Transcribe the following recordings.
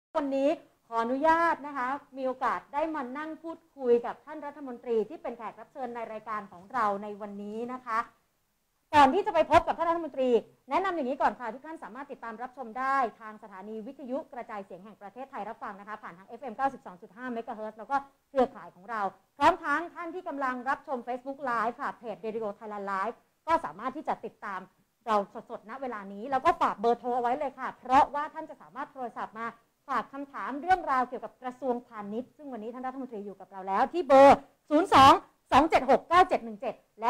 วันนี้ขออนุญาตนะคะมีโอกาสได้มานั่งพูดคุยกับท่านรัฐมนตรีที่เป็นแขกรับเชิญในรายการของเราในวันนี้นะคะก่อนที่จะไปพบกับท่านรัฐมนตรีแนะนำอย่างนี้ก่อนค่ะทุกท่านสามารถติดตามรับชมได้ทางสถานีวิทยุกระจายเสียงแห่งประเทศไทยรับฟังนะคะผ่านทาง FM 92.5 เมกะเฮิรตซ์แล้วก็เครือข่ายของเราพร้อมทั้งท่านที่กำลังรับชม Facebook Live ค่ะเพจ Radio Thailand Live ก็สามารถที่จะติดตามเราสดๆณเวลานี้แล้วก็ฝากเบอร์โทรเอาไว้เลยค่ะเพราะว่าท่านจะสามารถโทรศัพท์มาฝากคำถามเรื่องราวเกี่ยวกับกระทรวงพาณิชย์ซึ่งวันนี้ท่านรัฐมนตรีอยู่กับเราแล้วที่เบอร์ 02-276-9717 และ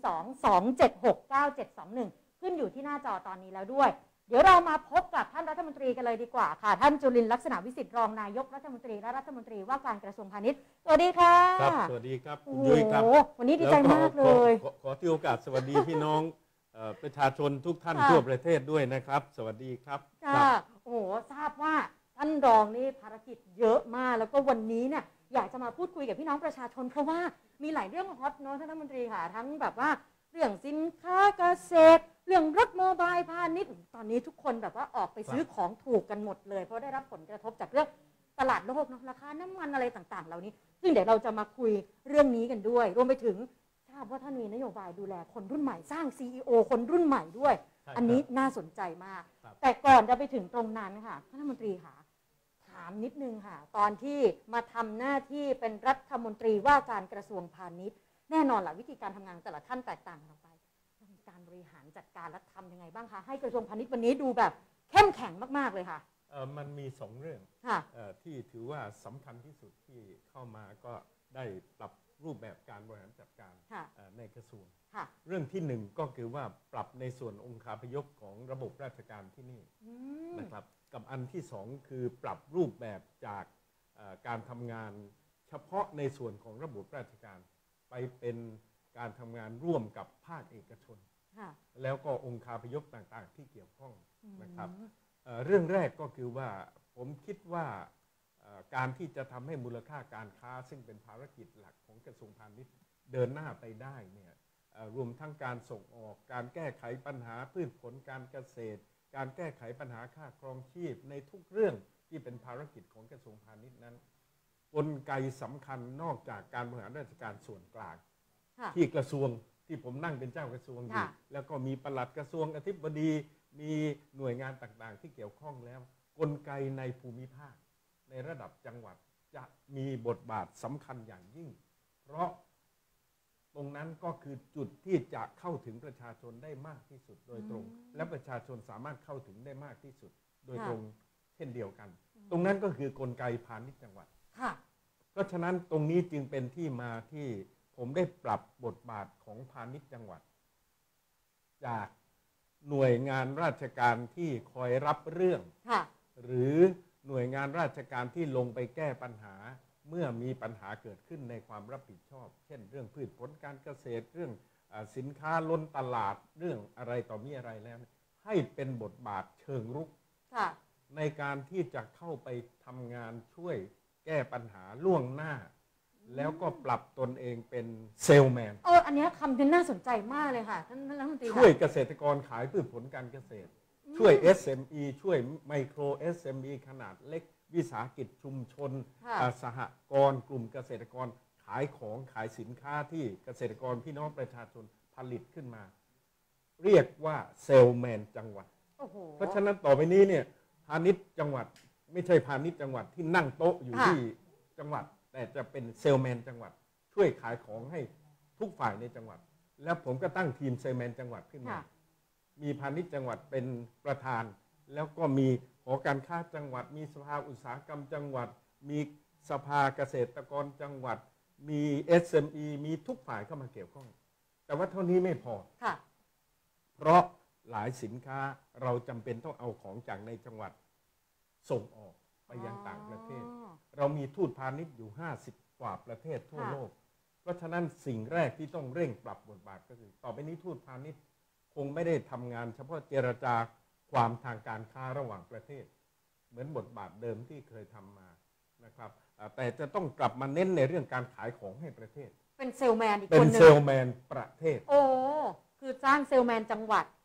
02-276-9721 ขึ้นอยู่ที่หน้าจอตอนนี้แล้วด้วยเดี๋ยวเรามาพบกับท่านรัฐมนตรีกันเลยดีกว่าค่ะท่านจุลินทร์ลักษณะวิสิทธิ์รองนายกรัฐมนตรีและรัฐมนตรีว่าการกระทรวงพาณิชย์สวัสดีค่ะครับสวัสดีครับคุณยุ้ยครับวันนี้ดีใจมากเลยขอที่โอกาสสวัสดีพี่น้องประชาชนทุกท่านทั่วประเทศด้วยนะครับสวัสดีครับค่ะโอ้ทราบว่าท่านรองนี่ภารกิจเยอะมากแล้วก็วันนี้เนี่ยอยากจะมาพูดคุยกับพี่น้องประชาชนเพราะว่ามีหลายเรื่องฮอตเนาะท่านรัฐมนตรีค่ะทั้งแบบว่าเรื่องสินค้าเกษตรเรื่องรถโมบายพาณิชย์ตอนนี้ทุกคนแบบว่าออกไปซื้อของถูกกันหมดเลยเพราะได้รับผลกระทบจากเรื่องตลาดโลกเนาะราคาน้ำมันอะไรต่างๆเหล่านี้ซึ่งเดี๋ยวเราจะมาคุยเรื่องนี้กันด้วยรวมไปถึงทราบว่าท่านมีนโยบายดูแลคนรุ่นใหม่สร้าง CEO คนรุ่นใหม่ด้วยอันนี้น่าสนใจมากแต่ก่อนจะไปถึงตรงนั้นค่ะท่านรัฐมนตรีค่ะถามนิดนึงค่ะตอนที่มาทำหน้าที่เป็นรัฐมนตรีว่าการกระทรวงพาณิชย์แน่นอนแหละวิธีการทำงานแต่ละท่านแตกต่างกันออกไปมีการบริหารจัดการและทำยังไงบ้างคะให้กระทรวงพาณิชย์วันนี้ดูแบบเข้มแข็งมากๆเลยค่ะมันมี2เรื่องที่ถือว่าสำคัญที่สุดที่เข้ามาก็ได้ปรับรูปแบบการบริหารจัดการในกระทรวงเรื่องที่1ก็คือว่าปรับในส่วนองค์คาพยพของระบบราชการที่นี่นะครับกับอันที่2คือปรับรูปแบบจากการทำงานเฉพาะในส่วนของระบบราชการไปเป็นการทำงานร่วมกับภาคเอกชนแล้วก็องค์คาพยพต่างๆที่เกี่ยวข้องนะครับเรื่องแรกก็คือว่าผมคิดว่าการที่จะทำให้มูลค่าการค้าซึ่งเป็นภารกิจหลักของกระทรวงพาณิชย์เดินหน้าไปได้เนี่ยรวมทั้งการส่งออกการแก้ไขปัญหาพืชผลการเกษตรการแก้ไขปัญหาค่าครองชีพในทุกเรื่องที่เป็นภารกิจของกระทรวงพาณิชย์นั้นกลไกสำคัญนอกจากการบริหารราชการส่วนกลางที่กระทรวงที่ผมนั่งเป็นเจ้ากระทรวงอยู่แล้วก็มีปลัดกระทรวงอธิบดีมีหน่วยงานต่างๆที่เกี่ยวข้องแล้วกลไกในภูมิภาคในระดับจังหวัดจะมีบทบาทสำคัญอย่างยิ่งเพราะตรงนั้นก็คือจุดที่จะเข้าถึงประชาชนได้มากที่สุดโดยตรงและประชาชนสามารถเข้าถึงได้มากที่สุดโดยตรงเช่นเดียวกันตรงนั้นก็คือกลไกพาณิชย์จังหวัดเพราะฉะนั้นตรงนี้จึงเป็นที่มาที่ผมได้ปรับบทบาทของพาณิชย์จังหวัดจากหน่วยงานราชการที่คอยรับเรื่องหรือหน่วยงานราชการที่ลงไปแก้ปัญหาเมื่อมีปัญหาเกิดขึ้นในความรับผิดชอบเช่นเรื่องพืชผลการเกษตรเรื่องสินค้าล้นตลาดเรื่องอะไรต่อมีอะไรแล้วให้เป็นบทบาทเชิงรุกในการที่จะเข้าไปทำงานช่วยแก้ปัญหาล่วงหน้าแล้วก็ปรับตนเองเป็นเซลแมนอันนี้คำนี้น่าสนใจมากเลยค่ะท่านรัฐมนตรีช่วยเกษตรกรขายพืชผลการเกษตรช่วย SME ช่วยไมโคร SME ขนาดเล็กวิสาหกิจชุมชนสหกรณ์กลุ่มเกษตรกรขายของขายสินค้าที่เกษตรกรพี่น้องประชาชนผลิตขึ้นมาเรียกว่าเซลแมนจังหวัดเพราะฉะนั้นต่อไปนี้เนี่ยพาณิชย์จังหวัดไม่ใช่พาณิชย์จังหวัดที่นั่งโต๊ะอยู่ที่จังหวัดแต่จะเป็นเซลแมนจังหวัดช่วยขายของให้ทุกฝ่ายในจังหวัดแล้วผมก็ตั้งทีมเซลแมนจังหวัดขึ้นมามีพาณิชย์จังหวัดเป็นประธานแล้วก็มีหอการค้าจังหวัดมีสภาอุตสาหกรรมจังหวัดมีสภาเกษตรกรจังหวัดมี SME มีทุกฝ่ายเข้ามาเกี่ยวข้องแต่ว่าเท่านี้ไม่พอเพราะหลายสินค้าเราจำเป็นต้องเอาของจากในจังหวัดส่งออกไปยังต่างประเทศเรามีทูตพาณิชย์อยู่50กว่าประเทศทั่วโลกเพราะฉะนั้นสิ่งแรกที่ต้องเร่งปรับบทบาทก็คือต่อไปนี้ทูตพาณิชย์คงไม่ได้ทำงานเฉพาะเจรจาความทางการค้าระหว่างประเทศเหมือนบทบาทเดิมที่เคยทำมานะครับแต่จะต้องกลับมาเน้นในเรื่องการขายของให้ประเทศเป็นเซลแมนอีกคนนึงเป็นเซลแมนประเทศคือสร้างเซลแมนจังหวัด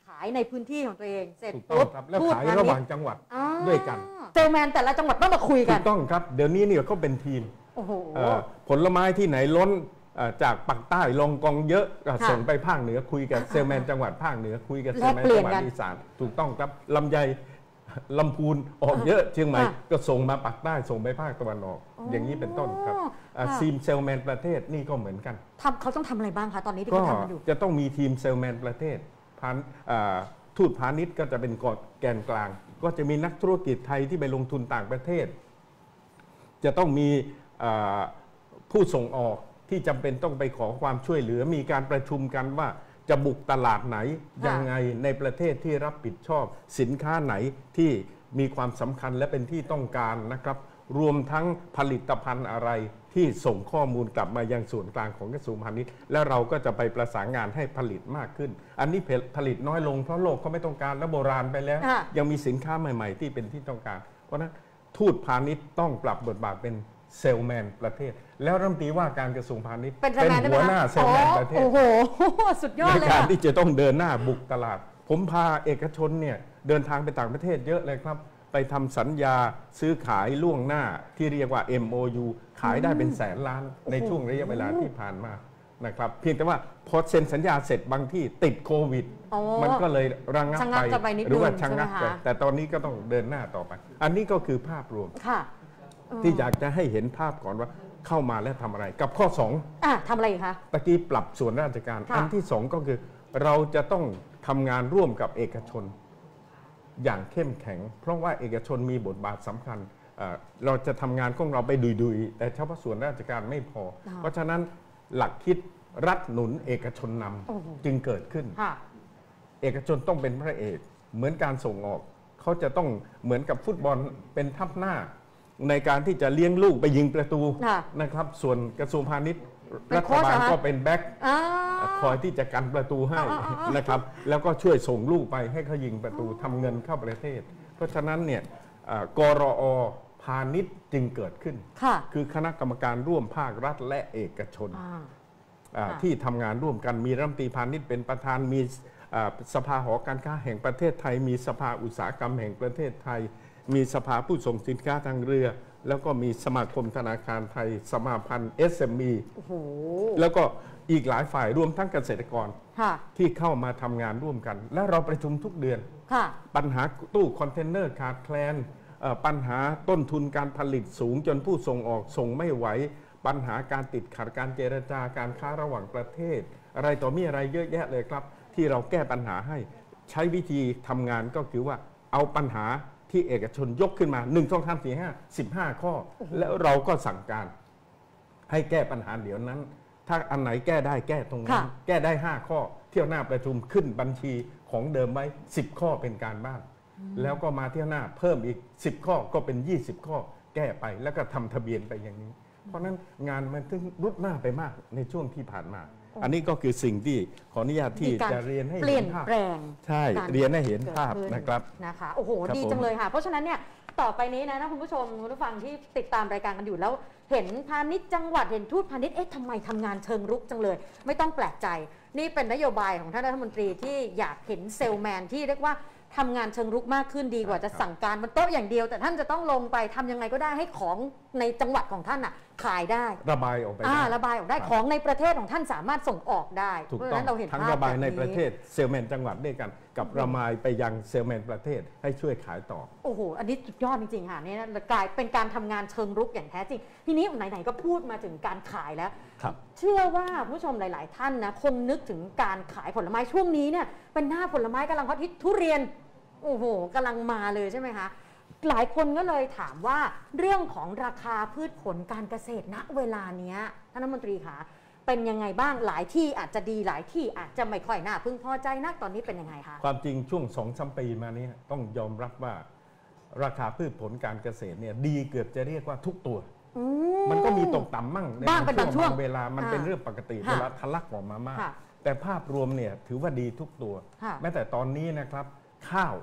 ขายในพื้นที่ของตัวเองเสร็จถูกต้องครับแล้วขายระหว่างจังหวัดด้วยกันเซลแมนแต่ละจังหวัดต้องมาคุยกันถูกต้องครับเดี๋ยวนี้เนี่ยเขาเป็นทีมผลไม้ที่ไหนล้นจากปากใต้ลงกองเยอะส่งไปภาคเหนือคุยกับเซลแมนจังหวัดภาคเหนือคุยกับเซลแมนจังหวัดอีสานถูกต้องครับลำไยลำพูนออกเยอะเชียงใหม่ก็ส่งมาปากใต้ส่งไปภาคตะวันออกอย่างนี้เป็นต้นครับทีมเซลแมนประเทศนี่ก็เหมือนกันเขาต้องทำอะไรบ้างคะตอนนี้ที่เขาทำกันอยู่จะต้องมีทีมเซลแมนประเทศทูตพาณิชย์ก็จะเป็นแกนกลางก็จะมีนักธุรกิจไทยที่ไปลงทุนต่างประเทศจะต้องมีผู้ส่งออกที่จำเป็นต้องไปขอความช่วยเหลือมีการประชุมกันว่าจะบุกตลาดไหนยังไงในประเทศที่รับผิดชอบสินค้าไหนที่มีความสำคัญและเป็นที่ต้องการนะครับรวมทั้งผลิตภัณฑ์อะไรที่ส่งข้อมูลกลับมายังส่วนกลางของกระทรวงพาณิชย์แล้วเราก็จะไปประสานงานให้ผลิตมากขึ้นอันนี้ผลิตน้อยลงเพราะโลกเขาไม่ต้องการและโบราณไปแล้วยังมีสินค้าใหม่ๆที่เป็นที่ต้องการเพราะนั้นทูตพาณิชย์ต้องปรับบทบาทเป็นเซลแมนประเทศแล้วรัฐมนตรีว่าการกระทรวงพาณิชย์เป็นหัวหน้าเซลแมนประเทศโอ้โหสุดยอดเลยในการที่จะต้องเดินหน้าบุกตลาดผมพาเอกชนเนี่ยเดินทางไปต่างประเทศเยอะเลยครับไปทำสัญญาซื้อขายล่วงหน้าที่เรียกว่า MOU ขายได้เป็นแสนล้านในช่วงระยะเวลาที่ผ่านมานะครับเพียงแต่ว่าพอเซ็นสัญญาเสร็จบางที่ติดโควิดมันก็เลยระงับไปหรือว่าชะงักไปแต่ตอนนี้ก็ต้องเดินหน้าต่อไปอันนี้ก็คือภาพรวมที่อยากจะให้เห็นภาพก่อนว่าเข้ามาแล้วทำอะไรกับข้อ2 ทำอะไรคะตะกี้ปรับส่วนราชการอันที่2ก็คือเราจะต้องทำงานร่วมกับเอกชนอย่างเข้มแข็งเพราะว่าเอกชนมีบทบาทสำคัญเราจะทำงานของเราไปดุยๆแต่เฉพาะส่วนราชการไม่พอเพราะฉะนั้นหลักคิดรัฐหนุนเอกชนนำจึงเกิดขึ้นเอกชนต้องเป็นพระเอกเหมือนการส่งออกเขาจะต้องเหมือนกับฟุตบอลเป็นทัพหน้าในการที่จะเลี้ยงลูกไปยิงประตูนะครับส่วนกระทรวงพาณิชย์รัฐบาลก็เป็นแบ็คคอยที่จะกันประตูให้นะครับแล้วก็ช่วยส่งลูกไปให้เขายิงประตูทำเงินเข้าประเทศเพราะฉะนั้นเนี่ยกรอพาณิชย์จึงเกิดขึ้นคือคณะกรรมการร่วมภาครัฐและเอกชนที่ทำงานร่วมกันมีรัฐมนตรีพาณิชย์เป็นประธานมีสภาหอการค้าแห่งประเทศไทยมีสภาอุตสาหกรรมแห่งประเทศไทยมีสภาผู้ส่งสินค้าทางเรือแล้วก็มีสมาคมธนาคารไทยสมาพันธ์ SME แล้วก็อีกหลายฝ่ายรวมทั้งเกษตรกรที่เข้ามาทำงานร่วมกันและเราประชุมทุกเดือนปัญหาตู้คอนเทนเนอร์ขาดแคลนปัญหาต้นทุนการผลิตสูงจนผู้ส่งออกส่งไม่ไหวปัญหาการติดขัดการเจรจาการค้าระหว่างประเทศอะไรต่อมีอะไรเยอะแยะเลยครับที่เราแก้ปัญหาให้ใช้วิธีทำงานก็คือว่าเอาปัญหาที่เอกชนยกขึ้นมา1 2 3 4 5 15ข้อแล้วเราก็สั่งการให้แก้ปัญหาเดี๋ยวนั้นถ้าอันไหนแก้ได้แก้ตรงนั้นแก้ได้5ข้อเที่ยวหน้าประชุมขึ้นบัญชีของเดิมไว้10ข้อเป็นการบ้านแล้วก็มาเที่ยวหน้าเพิ่มอีก10ข้อก็เป็น20ข้อแก้ไปแล้วก็ทำทะเบียนไปอย่างนี้เพราะนั้นงานมันถึงรุดหน้าไปมากในช่วงที่ผ่านมาอันนี้ก็คือสิ่งที่ขออนุญาตที่จะเรียนให้เห็นภาพเปลี่ยนแปลงใช่เรียนให้เห็นภาพนะครับนะคะโอ้โหดีจังเลยค่ะเพราะฉะนั้นเนี่ยต่อไปนี้นะคุณผู้ชมคุณผู้ฟังที่ติดตามรายการกันอยู่แล้วเห็นพาณิชย์จังหวัดเห็นทูตพาณิชย์ทำไมทำงานเชิงรุกจังเลยไม่ต้องแปลกใจนี่เป็นนโยบายของท่านรัฐมนตรีที่อยากเห็นเซลแมนที่เรียกว่าทำงานเชิงรุกมากขึ้นดีกว่าจะสั่งการบนโต๊ะอย่างเดียวแต่ท่านจะต้องลงไปทำยังไงก็ได้ให้ของในจังหวัดของท่านขายได้ระบายออกไประบายออกได้ของในประเทศของท่านสามารถส่งออกได้ถูกต้องทั้งระบายในประเทศเซลแมนจังหวัดด้วยกันกับระบายไปยังเซลแมนประเทศให้ช่วยขายต่อโอ้โหอันนี้สุดยอดจริงๆค่ะนี่กลายเป็นการทำงานเชิงรุกอย่างแท้จริงทีนี้ไหนๆก็พูดมาถึงการขายแล้วเชื่อว่าผู้ชมหลายๆท่านนะคงนึกถึงการขายผลไม้ช่วงนี้เนี่ยเป็นหน้าผลไม้กำลังฮอตฮิตทุเรียนโอ้โหกำลังมาเลยใช่ไหมคะหลายคนก็เลยถามว่าเรื่องของราคาพืชผลการเกษตรณเวลานี้ท่านรัฐมนตรีคะเป็นยังไงบ้างหลายที่อาจจะดีหลายที่อาจจะไม่ค่อยน่าพึงพอใจนักตอนนี้เป็นยังไงคะความจริงช่วง 2-3 ปีมานี้ต้องยอมรับว่าราคาพืชผลการเกษตรเนี่ยดีเกือบจะเรียกว่าทุกตัวมันก็มีตกต่ำมั่งในบางช่วงเวลามันเป็นเรื่องปกติเวลาทะลักออกมามากแต่ภาพรวมเนี่ยถือว่าดีทุกตัวแม้แต่ตอนนี้นะครับข้าว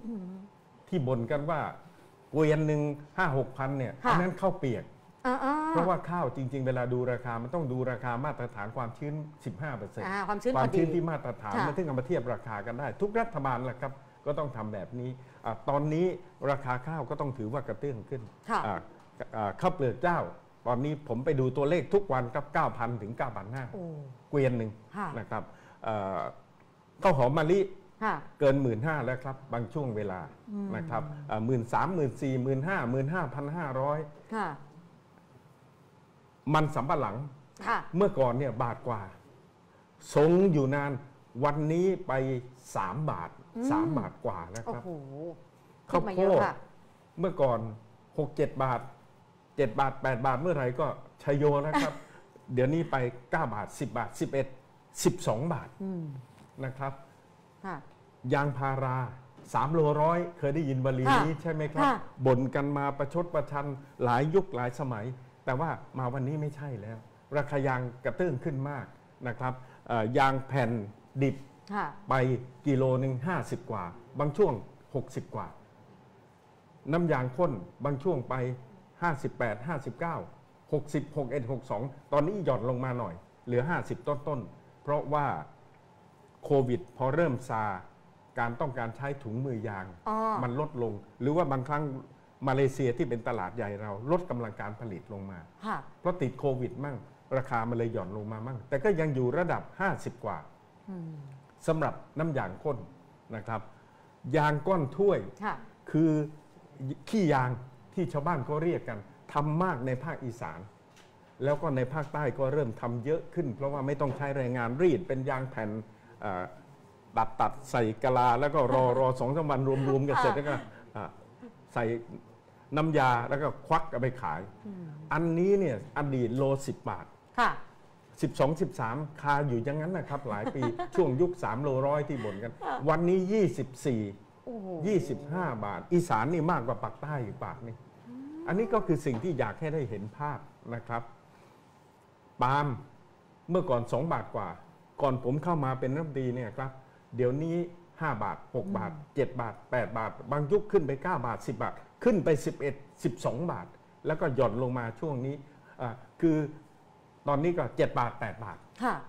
ที่บ่นกันว่าเกวียนหนึ่ง5-6 พันเนี่ยอันนั้นข้าวเปียกเพราะว่าข้าวจริงๆเวลาดูราคามันต้องดูราคามาตรฐานความชื้น 15% ความชื้นที่มาตรฐานมันถึงเอามาเทียบราคากันได้ทุกรัฐบาลแหละครับก็ต้องทำแบบนี้ตอนนี้ราคาข้าวก็ต้องถือว่ากระเตื้องขึ้นข้าวเปลือกเจ้าตอนนี้ผมไปดูตัวเลขทุกวันครับ 9,000 ถึง 9,500 เกวียนหนึ่งนะครับข้าวหอมมะลิเกิน 15,000 แล้วครับบางช่วงเวลานะครับ13,000 14,000 15,500 มันสำปะหลังเมื่อก่อนเนี่ยบาทกว่าทรงอยู่นานวันนี้ไป3 บาท3 บาทกว่าแล้วครับข้าวโพดเมื่อก่อน 6-7 บาท7 บาท8 บาทเมื่อไหร่ก็ชัยโยแล้วครับเดี๋ยวนี้ไป9 บาท10 บาท11 12 บาทนะครับยางพารา3 โลร้อยเคยได้ยินวลีนี้ใช่ไหมครับบ่นกันมาประชดประชันหลายยุคหลายสมัยแต่ว่ามาวันนี้ไม่ใช่แล้วราคายางกระเตื้องขึ้นมากนะครับยางแผ่นดิบไปกิโลหนึ่ง50 กว่าบางช่วง60 กว่าน้ำยางข้นบางช่วงไป58 59 60 61 62ตอนนี้หย่อนลงมาหน่อยเหลือ50ต้นๆเพราะว่าโควิดพอเริ่มซาการต้องการใช้ถุงมือยางมันลดลงหรือว่าบางครั้งมาเลเซียที่เป็นตลาดใหญ่เราลดกำลังการผลิตลงมาเพราะติดโควิดมั่งราคามันเลยหย่อนลงมามั่งแต่ก็ยังอยู่ระดับ50 กว่าสำหรับน้ำยางข้นนะครับยางก้อนถ้วยคือขี้ยางที่ชาวบ้านเขาเรียกกันทำมากในภาคอีสานแล้วก็ในภาคใต้ก็เริ่มทำเยอะขึ้นเพราะว่าไม่ต้องใช้แรงงานรีดเป็นยางแผ่นตัดใส่กะลาแล้วก็รอ2-3 วันรวมๆกันเสร็จแล้วก็ใส่น้ำยาแล้วก็ควักเอาไปขายอันนี้เนี่ยอดีตโล10 บาท12-13คาอยู่อย่างนั้นนะครับหลายปี ช่วงยุค3 โลร้อยที่บ่นกันวันนี้24-25 บาทอีสานนี่มากกว่าปากใต้อีกบาทนึงอันนี้ก็คือสิ่งที่อยากให้ได้เห็นภาพนะครับปาล์มเมื่อก่อน2 บาทกว่าก่อนผมเข้ามาเป็นรัฐมนตรีเนี่ยครับเดี๋ยวนี้5 บาท6 บาท7 บาท8 บาทบางยุคขึ้นไป9 บาท10 บาทขึ้นไป11 12 บาทแล้วก็หย่อนลงมาช่วงนี้คือตอนนี้ก็7 บาท8 บาท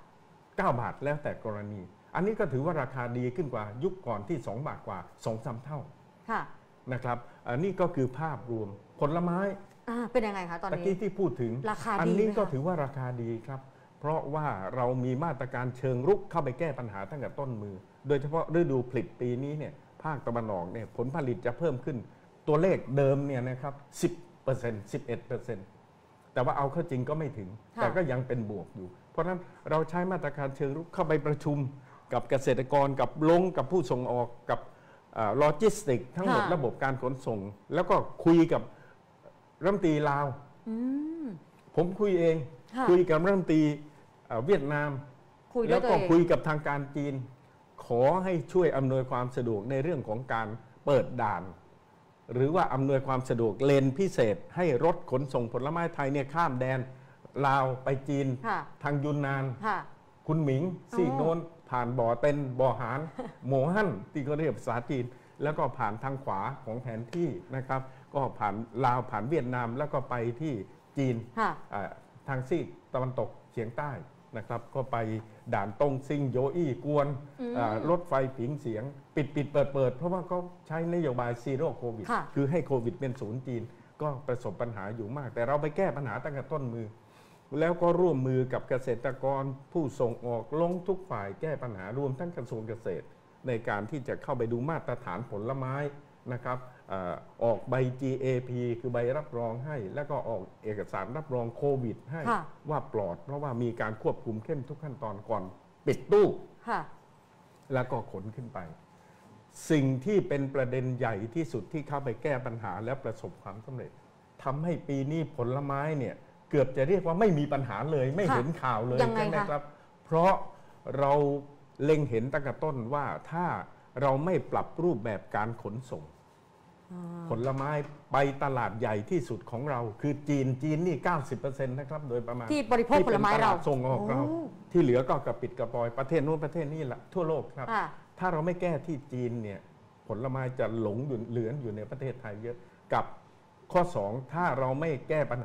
9 บาทแล้วแต่กรณีอันนี้ก็ถือว่าราคาดีขึ้นกว่ายุคก่อนที่2 บาทกว่า 2-3 เท่านะครับอันนี้ก็คือภาพรวมผลไม้เป็นยังไงคะตอนนี้ตะกี้ที่พูดถึงราคาดีอันนี้ก็ถือว่าราคาดีครับเพราะว่าเรามีมาตรการเชิงรุกเข้าไปแก้ปัญหาตั้งแต่ต้นมือโดยเฉพาะฤดูผลิตปีนี้เนี่ยภาคตะวันออกเนี่ยผลผลิตจะเพิ่มขึ้นตัวเลขเดิมเนี่ยนะครับ10% 11%แต่ว่าเอาเข้าจริงก็ไม่ถึงแต่ก็ยังเป็นบวกอยู่เพราะฉะนั้นเราใช้มาตรการเชิงรุกเข้าไปประชุมกับเกษตรกรกับลงกับผู้ส่งออกกับโลจิสติกทั้งหมดระบบการขนส่งแล้วก็คุยกับรัฐมนตรีลาวผมคุยเองคุยกับรัฐมนตรีเวียดนามแล้วก็คุยกับทางการจีนขอให้ช่วยอำนวยความสะดวกในเรื่องของการเปิดด่านหรือว่าอำนวยความสะดวกเลนพิเศษให้รถขนส่งผลไม้ไทยเนี่ยข้ามแดนลาวไปจีนทางยุนนานคุณหมิงซีโนนผ่านบ่อเต็นบ่อหานโหมฮั่นที่เขาเรียกภาษาจีนแล้วก็ผ่านทางขวาของแผนที่นะครับก็ผ่านลาวผ่านเวียดนามแล้วก็ไปที่จีนทางซีกตะวันตกเฉียงใต้นะครับก็ไปด่านตงซิงโยอี้กวนรถไฟผิงเสียงปิดเปิดเพราะว่าเขาใช้นโยบายซีโร่โควิดคือให้โควิดเป็นศูนย์จีนก็ประสบปัญหาอยู่มากแต่เราไปแก้ปัญหาตั้งแต่ต้นมือแล้วก็ร่วมมือกับเกษตรกรผู้ส่งออกลงทุกฝ่ายแก้ปัญหารวมทั้งกระทรวงเกษตรในการที่จะเข้าไปดูมาตรฐานผลไม้นะครับออกใบ GAP คือใบรับรองให้แล้วก็ออกเอกสารรับรองโควิดให้ว่าปลอดเพราะว่ามีการควบคุมเข้มทุกขั้นตอนก่อนปิดตู้แล้วก็ขนขึ้นไปสิ่งที่เป็นประเด็นใหญ่ที่สุดที่เข้าไปแก้ปัญหาและประสบความสำเร็จทำให้ปีนี้ผลไม้เนี่ยเกือบจะเรียกว่าไม่มีปัญหาเลยไม่เห็นข่าวเลยใช่ไหมครับเพราะเราเล็งเห็นตั้งแต่ต้นว่าถ้าเราไม่ปรับรูปแบบการขนส่งผลไม้ไปตลาดใหญ่ที่สุดของเราคือจีนนี่ 90% นะครับโดยประมาณที่บริโภคผลไม้เราส่งออกเราที่เหลือก็กระปิดกระปอยประเทศนู้นประเทศนี้แหละทั่วโลกครับถ้าเราไม่แก้ที่จีนเนี่ยผลไม้จะหลงเหลืออยู่ในประเทศไทยเยอะกับข้อ2ถ้าเราไม่แก้ปัญหา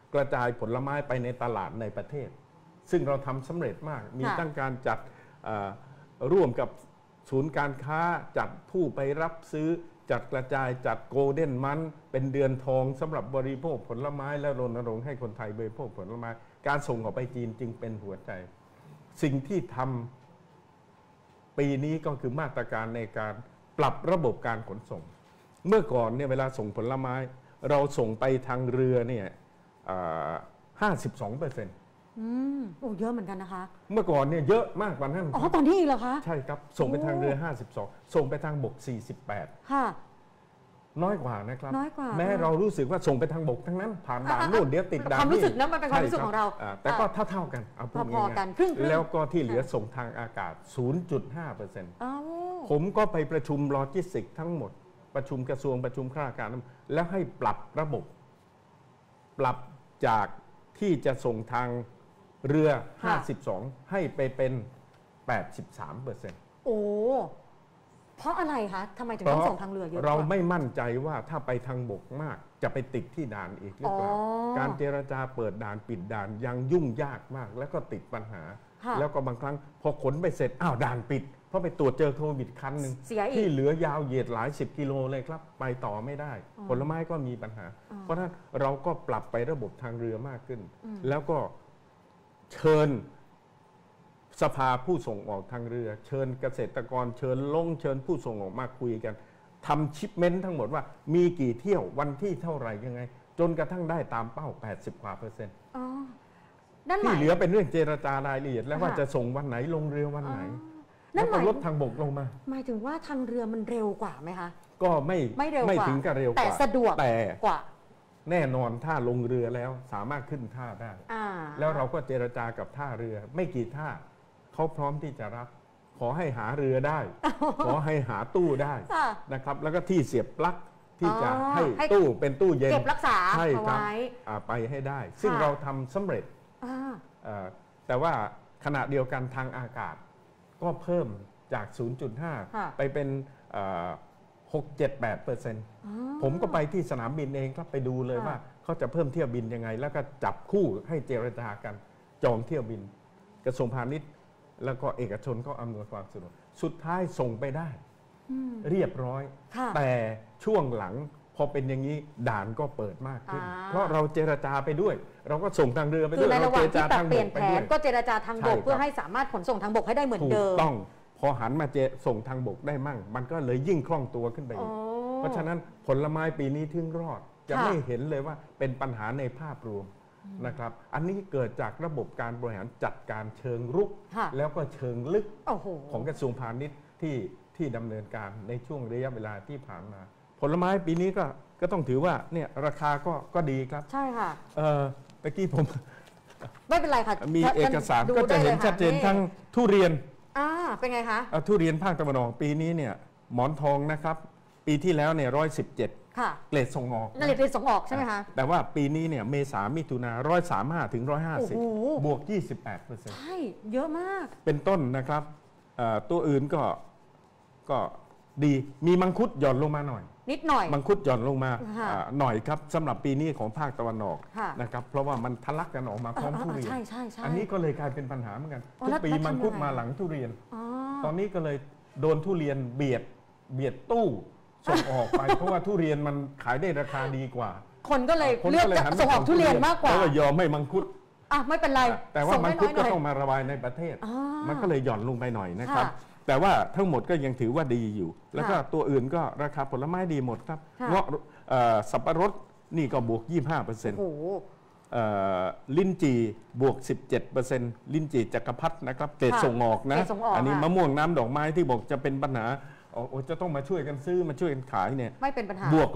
กระจายผลไม้ไปในตลาดในประเทศซึ่งเราทำสำเร็จมากมีตั้งการจัดร่วมกับศูนย์การค้าจัดผู้ไปรับซื้อจัดกระจายจัดโกลเด้นมันเป็นเดือนทองสำหรับบริโภคผลไม้และรณรงค์ให้คนไทยบริโภคผลไม้การส่งออกไปจีนจึงเป็นหัวใจสิ่งที่ทำปีนี้ก็คือมาตรการในการปรับระบบการขนส่งเมื่อก่อนเนี่ยเวลาส่งผลไม้เราส่งไปทางเรือเนี่ย52% โอ้เยอะเหมือนกันนะคะเมื่อก่อนเนี่ยเยอะมากกว่านั้นอ๋อตอนนี้อีกเหรอคะใช่ครับส่งไปทางเรือ52ส่งไปทางบก48ค่ะน้อยกว่านะครับน้อยกว่าแม้เรารู้สึกว่าส่งไปทางบกทั้งนั้นผ่านด่านนู่นเดี๋ยวติดด่านความรู้สึกนั้นมันเป็นความรู้สึกของเราแต่ก็เท่ากันเอาพูดง่ายๆแล้วก็ที่เหลือส่งทางอากาศ 0.5%ผมก็ไปประชุมโลจิสติกส์ทั้งหมดประชุมกระทรวงประชุมข้าราชการแล้วให้ปรับระบบปรับจากที่จะส่งทางเรือ52ให้ไปเป็น 83% โอ้เพราะอะไรคะทำไมถึงต้องส่งทางเรือเยอะเราไม่มั่นใจว่าถ้าไปทางบกมากจะไปติดที่ด่านอีกหรือเปล่าการเจรจาเปิดด่านปิดด่านยังยุ่งยากมากแล้วก็ติดปัญหาแล้วก็บางครั้งพอขนไปเสร็จอ้าวด่านปิดเพราะไปตรวจเจอโควิดคันหนึ่งที่เหลือยาวเหยียดหลาย10 กิโลเลยครับไปต่อไม่ได้ผลไม้ก็มีปัญหาเพราะฉะนั้นเราก็ปรับไประบบทางเรือมากขึ้นแล้วก็เชิญสภาผู้ส่งออกทางเรือเชิญเกษตรกรเชิญเชิญผู้ส่งออกมาคุยกันทำชิปเมนต์ทั้งหมดว่ามีกี่เที่ยววันที่เท่าไหร่ยังไงจนกระทั่งได้ตามเป้า80 กว่า%ที่เหลือเป็นเรื่องเจรจารายละเอียดแล้วว่าจะส่งวันไหนลงเรือวันไหนแล้วก็ลดทางบกลงมาหมายถึงว่าทางเรือมันเร็วกว่าไหมคะก็ไม่ถึงกับเร็วกว่าแต่สะดวกกว่าแน่นอนถ้าลงเรือแล้วสามารถขึ้นท่าได้แล้วเราก็เจรจากับท่าเรือไม่กี่ท่าเขาพร้อมที่จะรับขอให้หาเรือได้ขอให้หาตู้ได้นะครับแล้วก็ที่เสียบปลั๊กที่จะให้ตู้เป็นตู้เย็นเก็บรักษาใช่ครับไปให้ได้ซึ่งเราทำสำเร็จแต่ว่าขณะเดียวกันทางอากาศก็เพิ่มจาก 0.5 ไปเป็น6-7-8%ผมก็ไปที่สนามบินเองครับไปดูเลยว่าเขาจะเพิ่มเที่ยวบินยังไงแล้วก็จับคู่ให้เจรจากันจองเที่ยวบินกระทรวงพาณิชย์แล้วก็เอกชนก็อำนวยความสะดวกสุดท้ายส่งไปได้เรียบร้อยแต่ช่วงหลังพอเป็นอย่างนี้ด่านก็เปิดมากขึ้นเพราะเราเจรจาไปด้วยเราก็ส่งทางเรือไปด้วยเราเจรจาทางบกไปด้วยก็เจรจาทางบกเพื่อให้สามารถขนส่งทางบกให้ได้เหมือนเดิมถูกต้องพอหันมาส่งทางบกได้มั่งมันก็เลยยิ่งคล่องตัวขึ้นไปอีกเพราะฉะนั้นผลไม้ปีนี้ถึงรอดจะไม่เห็นเลยว่าเป็นปัญหาในภาพรวมนะครับอันนี้เกิดจากระบบการบริหารจัดการเชิงรุกแล้วก็เชิงลึกของกระทรวงพาณิชย์ที่ดำเนินการในช่วงระยะเวลาที่ผ่านมาผลไม้ปีนี้ก็ต้องถือว่าเนี่ยราคาก็ดีครับใช่ค่ะเมื่อกี้ผมไม่เป็นไรค่ะมีเอกสารก็จะเห็นชัดเจนทั้งทุเรียนเป็นไงคะทุเรียนภาคตะวันออกปีนี้เนี่ยหมอนทองนะครับปีที่แล้วเนี่ย117เกรดส่งออกนั่นเกรดส่งออกใช่ไหมคะแต่ว่าปีนี้เนี่ยเมษามิถุนา135ถึง150บวก 28% ใช่เยอะมากเป็นต้นนะครับตัวอื่นก็ดีมีมังคุดหย่อนลงมาหน่อยนิดหน่อยมังคุดหย่อนลงมาหน่อยครับสำหรับปีนี้ของภาคตะวันออกนะครับเพราะว่ามันทะลักกันออกมาพร้อมทุเรียนอันนี้ก็เลยกลายเป็นปัญหาเหมือนกันทุกปีมังคุดมาหลังทุเรียนตอนนี้ก็เลยโดนทุเรียนเบียดตู้ส่งออกไปเพราะว่าทุเรียนมันขายได้ราคาดีกว่าคนก็เลยเลือกส่งออกทุเรียนมากกว่าแล้วก็ยอมไม่มังคุดไม่เป็นไรแต่ว่ามังคุดก็ต้องมาระบายในประเทศมันก็เลยหย่อนลงไปหน่อยนะครับแต่ว่าทั้งหมดก็ยังถือว่าดีอยู่แล้วก็ตัวอื่นก็ราคาผลไม้ดีหมดครับเงาะสับปะรดนี่ก็บวก 25%ลิ้นจี่บวก 17%ลิ้นจี่จักรพรรดินะครับเกรดส่งออกนะอันนี้มะม่วงน้ำดอกไม้ที่บอกจะเป็นปัญหาจะต้องมาช่วยกันซื้อมาช่วยกันขายเนี่ยไม่เป็นปัญหาบวก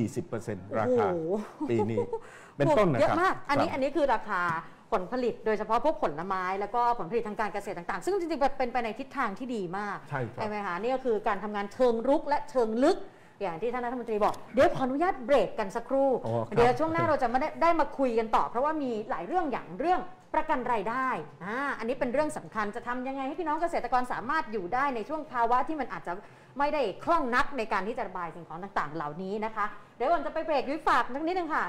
140% ราคาปีนี้เป็นต้นนะครับเยอะมากอันนี้คือราคาผลผลิตโดยเฉพาะพวกผลไม้แล้วก็ผลผลิตทางการเกษตรต่างๆซึ่งจริงๆเป็นไปในทิศทางที่ดีมากใช่ไหมคะนี่ก็คือการทำงานเชิงรุกและเชิงลึกอย่างที่ท่านรัฐมนตรีบอกเดี๋ยวขออนุญาตเบรกกันสักครู่เดี๋ยวช่วงหน้าเราจะไม่ได้มาคุยกันต่อเพราะว่ามีหลายเรื่องอย่างเรื่องประกันรายได้อันนี้เป็นเรื่องสำคัญจะทำยังไงให้พี่น้องเกษตรกรสามารถอยู่ได้ในช่วงภาวะที่มันอาจจะไม่ได้คล่องนักในการที่จะระบายสิ่งของต่างๆเหล่านี้นะคะเดี๋ยวก่อนจะไปเบรกยุ้ยฝากนิดนึงค่ะ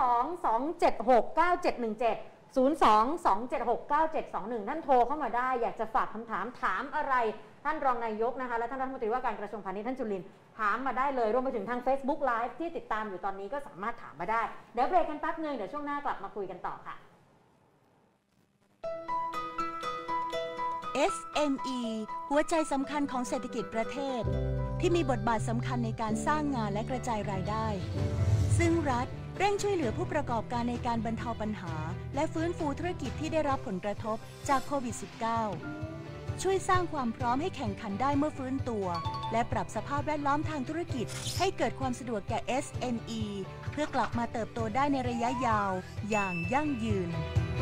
022769717 022769721ท่านโทรเข้ามาได้อยากจะฝากคำถามถามอะไรท่านรองนายกนะคะและท่านรัฐมนตรีว่าการกระทรวงพาณิชย์ท่านจุลินทร์ถามมาได้เลยรวมไปถึงทาง Facebook Live ที่ติดตามอยู่ตอนนี้ก็สามารถถามมาได้เดี๋ยวเบรกกันแป๊บนึงเดี๋ยวช่วงหน้ากลับมาคุยกันต่อค่ะ SME หัวใจสำคัญของเศรษฐกิจประเทศที่มีบทบาทสำคัญในการสร้างงานและกระจายรายได้ซึ่งรัฐเร่งช่วยเหลือผู้ประกอบการในการบรรเทาปัญหาและฟื้นฟูธุรกิจที่ได้รับผลกระทบจากโควิด -19 ช่วยสร้างความพร้อมให้แข่งขันได้เมื่อฟื้นตัวและปรับสภาพแวดล้อมทางธุรกิจให้เกิดความสะดวกแก่ SME เพื่อกลับมาเติบโตได้ในระยะยาวอย่างยั่งยืน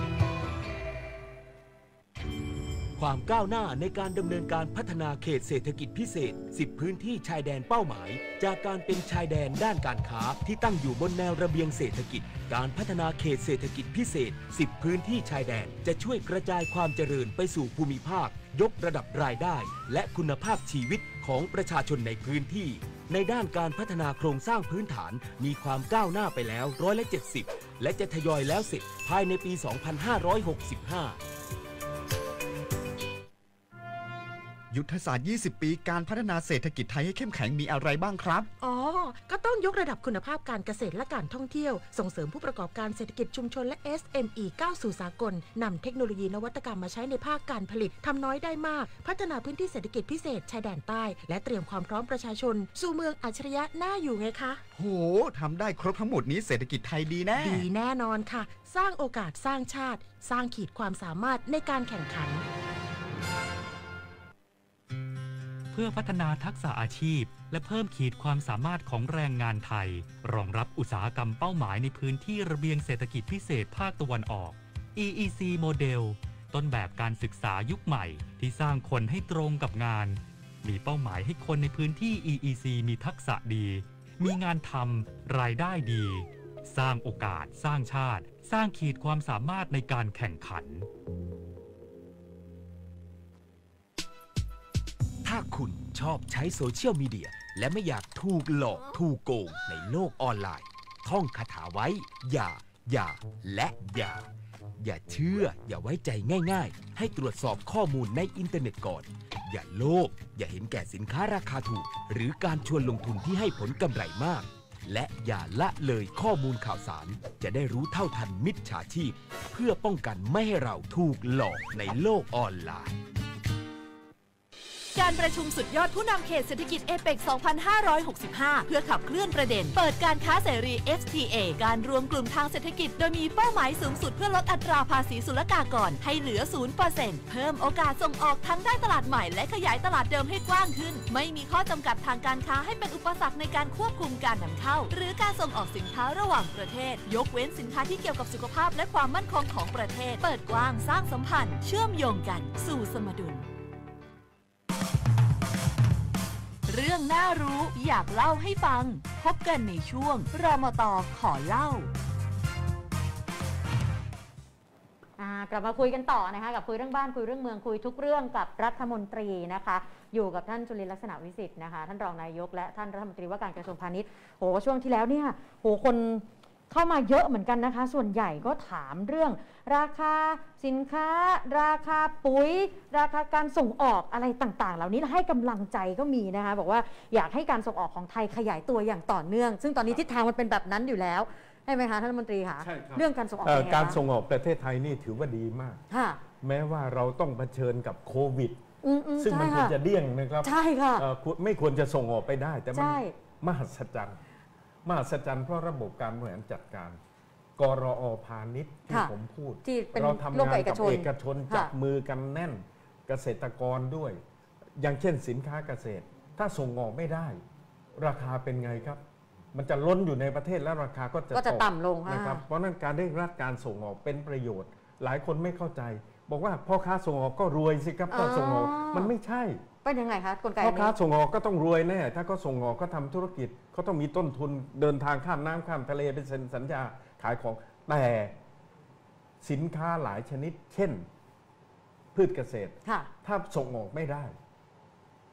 ความก้าวหน้าในการดำเนินการพัฒนาเขตเศรษฐกิจพิเศษ10พื้นที่ชายแดนเป้าหมายจากการเป็นชายแดนด้านการค้าที่ตั้งอยู่บนแนวระเบียงเศรษฐกิจการพัฒนาเขตเศรษฐกิจพิเศษ10พื้นที่ชายแดนจะช่วยกระจายความเจริญไปสู่ภูมิภาคยกระดับรายได้และคุณภาพชีวิตของประชาชนในพื้นที่ในด้านการพัฒนาโครงสร้างพื้นฐานมีความก้าวหน้าไปแล้ว170%และจะทยอยแล้วเสร็จภายในปี 2565 ยุทธศาสตร์ 20 ปีการพัฒนาเศรษฐกิจไทยให้เข้มแข็งมีอะไรบ้างครับก็ต้องยกระดับคุณภาพการเกษตรและการท่องเที่ยวส่งเสริมผู้ประกอบการเศรษฐกิจชุมชนและ SME ก้าวสู่สากลนำเทคโนโลยีนวัตกรรมมาใช้ในภาคการผลิตทำน้อยได้มากพัฒนาพื้นที่เศรษฐกิจพิเศษชายแดนใต้และเตรียมความพร้อมประชาชนสู่เมืองอัจฉริยะน่าอยู่ไงคะโหทำได้ครบทั้งหมดนี้เศรษฐกิจไทยดีแน่ดีแน่นอนค่ะสร้างโอกาสสร้างชาติสร้างขีดความสามารถในการแข่งขันเพื่อพัฒนาทักษะอาชีพและเพิ่มขีดความสามารถของแรงงานไทยรองรับอุตสาหกรรมเป้าหมายในพื้นที่ระเบียงเศรษฐกิจพิเศษภาคตะวันออก EEC โมเดลต้นแบบการศึกษายุคใหม่ที่สร้างคนให้ตรงกับงานมีเป้าหมายให้คนในพื้นที่ EEC มีทักษะดีมีงานทำรายได้ดีสร้างโอกาสสร้างชาติสร้างขีดความสามารถในการแข่งขันถ้าคุณชอบใช้โซเชียลมีเดียและไม่อยากถูกหลอกถูกโกงในโลกออนไลน์ท่องคาถาไว้อย่าและอย่าเชื่ออย่าไว้ใจง่ายๆให้ตรวจสอบข้อมูลในอินเทอร์เน็ตก่อนอย่าโลภอย่าเห็นแก่สินค้าราคาถูกหรือการชวนลงทุนที่ให้ผลกำไรมากและอย่าละเลยข้อมูลข่าวสารจะได้รู้เท่าทันมิจฉาชีพเพื่อป้องกันไม่ให้เราถูกหลอกในโลกออนไลน์การประชุมสุดยอดผู้นำเขตเศรษฐกิจเอเปก 2565 เพื่อขับเคลื่อนประเด็นเปิดการค้าเสรี FTA การรวมกลุ่มทางเศรษฐกิจโดยมีเป้าหมายสูงสุดเพื่อลดอัตราภาษีศุลกากรให้เหลือ 0% เพิ่มโอกาสส่งออกทั้งได้ตลาดใหม่และขยายตลาดเดิมให้กว้างขึ้นไม่มีข้อจำกัดทางการค้าให้เป็นอุปสรรคในการควบคุมการนำเข้าหรือการส่งออกสินค้าระหว่างประเทศยกเว้นสินค้าที่เกี่ยวกับสุขภาพและความมั่นคงของประเทศเปิดกว้างสร้างสัมพันธ์เชื่อมโยงกันสู่สมดุลเรื่องน่ารู้อยากเล่าให้ฟังพบกันในช่วงรมต.ขอเล่ากลับมาคุยกันต่อนะคะกับคุยเรื่องบ้านคุยเรื่องเมืองคุยทุกเรื่องกับรัฐมนตรีนะคะอยู่กับท่านจุลินทร์ลักษณะวิสิทธิ์นะคะท่านรองนายกและท่านรัฐมนตรีว่าการกระทรวงพาณิชย์โหช่วงที่แล้วเนี่ยโหคนเข้ามาเยอะเหมือนกันนะคะส่วนใหญ่ก็ถามเรื่องราคาสินค้าราคาปุ๋ยราคาการส่งออกอะไรต่างๆเหล่านี้ให้กำลังใจก็มีนะคะบอกว่าอยากให้การส่งออกของไทยขยายตัวอย่างต่อเนื่องซึ่งตอนนี้ทิศทางมันเป็นแบบนั้นอยู่แล้วใช่ไหมคะท่านรัฐมนตรีคะเรื่องการส่งออกการส่งออกประเทศไทยนี่ถือว่าดีมากแม้ว่าเราต้องเผชิญกับโควิดซึ่งมันควรจะเดี่ยงนะครับใช่ค่ะไม่ควรจะส่งออกไปได้แต่มันมหัศจรรย์เพราะระบบการบริหารจัดการกรอ.พาณิชย์ที่ผมพูดเราทำงานกับเอกชนจับมือกันแน่นเกษตรกรด้วยอย่างเช่นสินค้าเกษตรถ้าส่งออกไม่ได้ราคาเป็นไงครับมันจะล้นอยู่ในประเทศแล้วราคาก็จะต่ำลงนะครับเพราะนั้นการเร่งรัดการส่งออกเป็นประโยชน์หลายคนไม่เข้าใจบอกว่าพ่อค้าส่งออกก็รวยสิครับถ้าส่งออกมันไม่ใช่เป็นยังไงคะกลไกนี้พ่อค้าส่งออกก็ต้องรวยแน่ถ้าเขาส่งออกก็ทำธุรกิจเขาต้องมีต้นทุนเดินทางข้ามน้ำข้ามทะเลเป็นเซ็นสัญญาขายของแต่สินค้าหลายชนิดเช่นพืชเกษตรถ้าส่งออกไม่ได้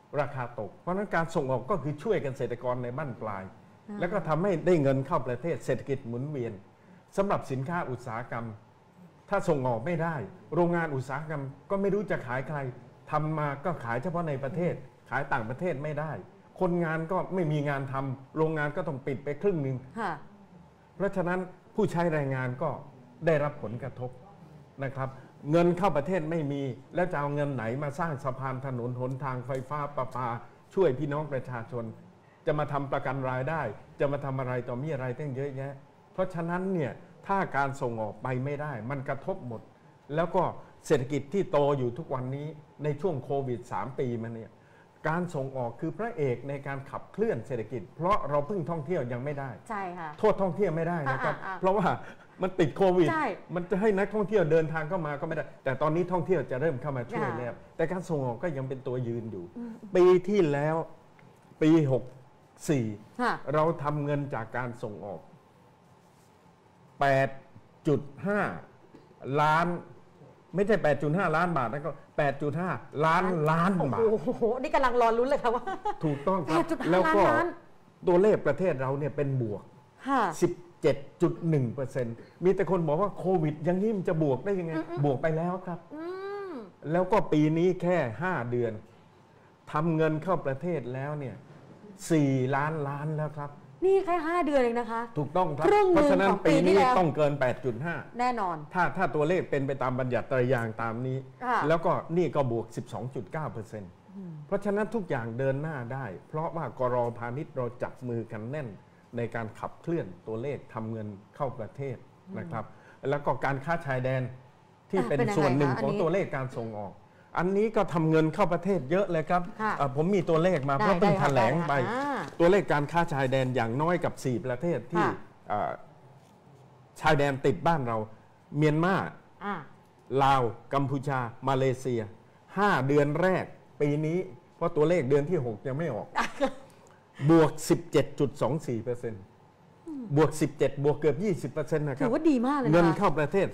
ราคาตกเพราะฉะนั้นการส่งออกก็คือช่วยเกษตรกรในบ้านปลายแล้วก็ทำให้ได้เงินเข้าประเทศเศรษฐกิจหมุนเวียนสำหรับสินค้าอุตสาหกรรมถ้าส่งออกไม่ได้โรงงานอุตสาหกรรมก็ไม่รู้จะขายใครทำมาก็ขายเฉพาะในประเทศขายต่างประเทศไม่ได้คนงานก็ไม่มีงานทำโรงงานก็ต้องปิดไปครึ่งหนึ่งเพราะฉะนั้นผู้ใช้แรงงานก็ได้รับผลกระทบนะครับเงินเข้าประเทศไม่มีแล้วจะเอาเงินไหนมาสร้างสะพานถนนหนทางไฟฟ้าประปาช่วยพี่น้องประชาชนจะมาทำประกันรายได้จะมาทำอะไรต่อมีอะไรตั้งเยอะแยะเพราะฉะนั้นเนี่ยถ้าการส่งออกไปไม่ได้มันกระทบหมดแล้วก็เศรษฐกิจที่โตอยู่ทุกวันนี้ในช่วงโควิด3 ปีมาเนี่ยการส่งออกคือพระเอกในการขับเคลื่อนเศรษฐกิจเพราะเราพึ่งท่องเที่ยวยังไม่ได้ใช่ค่ะโทษท่องเที่ยวไม่ได้นะครับเพราะว่ามันติดโควิดมันจะให้นักท่องเที่ยวเดินทางเข้ามาก็ไม่ได้แต่ตอนนี้ท่องเที่ยวจะเริ่มเข้ามาช่วยแล้วแต่การส่งออกก็ยังเป็นตัวยืนอยู่ปีที่แล้วปี64เราทำเงินจากการส่งออก 8.5 ล้านไม่ใช่ 8.5 ล้านบาทนะก็ 8.5 ล้านบาทโอ้โหนี่กำลังรอลุ้นเลยครับว่าถูกต้องครับแล้วก็ตัวเลขประเทศเราเนี่ยเป็นบวก 17.1% มีแต่คนบอกว่าโควิดอย่างนี้มันจะบวกได้ยังไงบวกไปแล้วครับแล้วก็ปีนี้แค่5 เดือนทำเงินเข้าประเทศแล้วเนี่ย4 ล้านล้านแล้วครับนี่แค่5 เดือนเองนะคะถูกต้องครับเพราะฉะนั้นปีนี้ต้องเกิน 8.5 แน่นอนถ้าตัวเลขเป็นไปตามบัญญัติไตรยางค์ตามนี้แล้วก็นี่ก็บวก 12.9%เพราะฉะนั้นทุกอย่างเดินหน้าได้เพราะว่ากรพาณิชย์เราจับมือกันแน่นในการขับเคลื่อนตัวเลขทำเงินเข้าประเทศนะครับแล้วก็การค้าชายแดนที่เป็นส่วนหนึ่งของตัวเลขการส่งออกอันนี้ก็ทำเงินเข้าประเทศเยอะเลยครับผมมีตัวเลขมาเพราะเพิ่งแถลงไปตัวเลขการค้าชายแดนอย่างน้อยกับ4 ประเทศที่ชายแดนติดบ้านเราเมียนมาลาวกัมพูชามาเลเซีย5 เดือนแรกปีนี้เพราะตัวเลขเดือนที่6ยังไม่ออกบวก 17.24%บวก17บวกเกือบ20%นะครับถือว่าดีมากเลยเงินเข้าประเทศ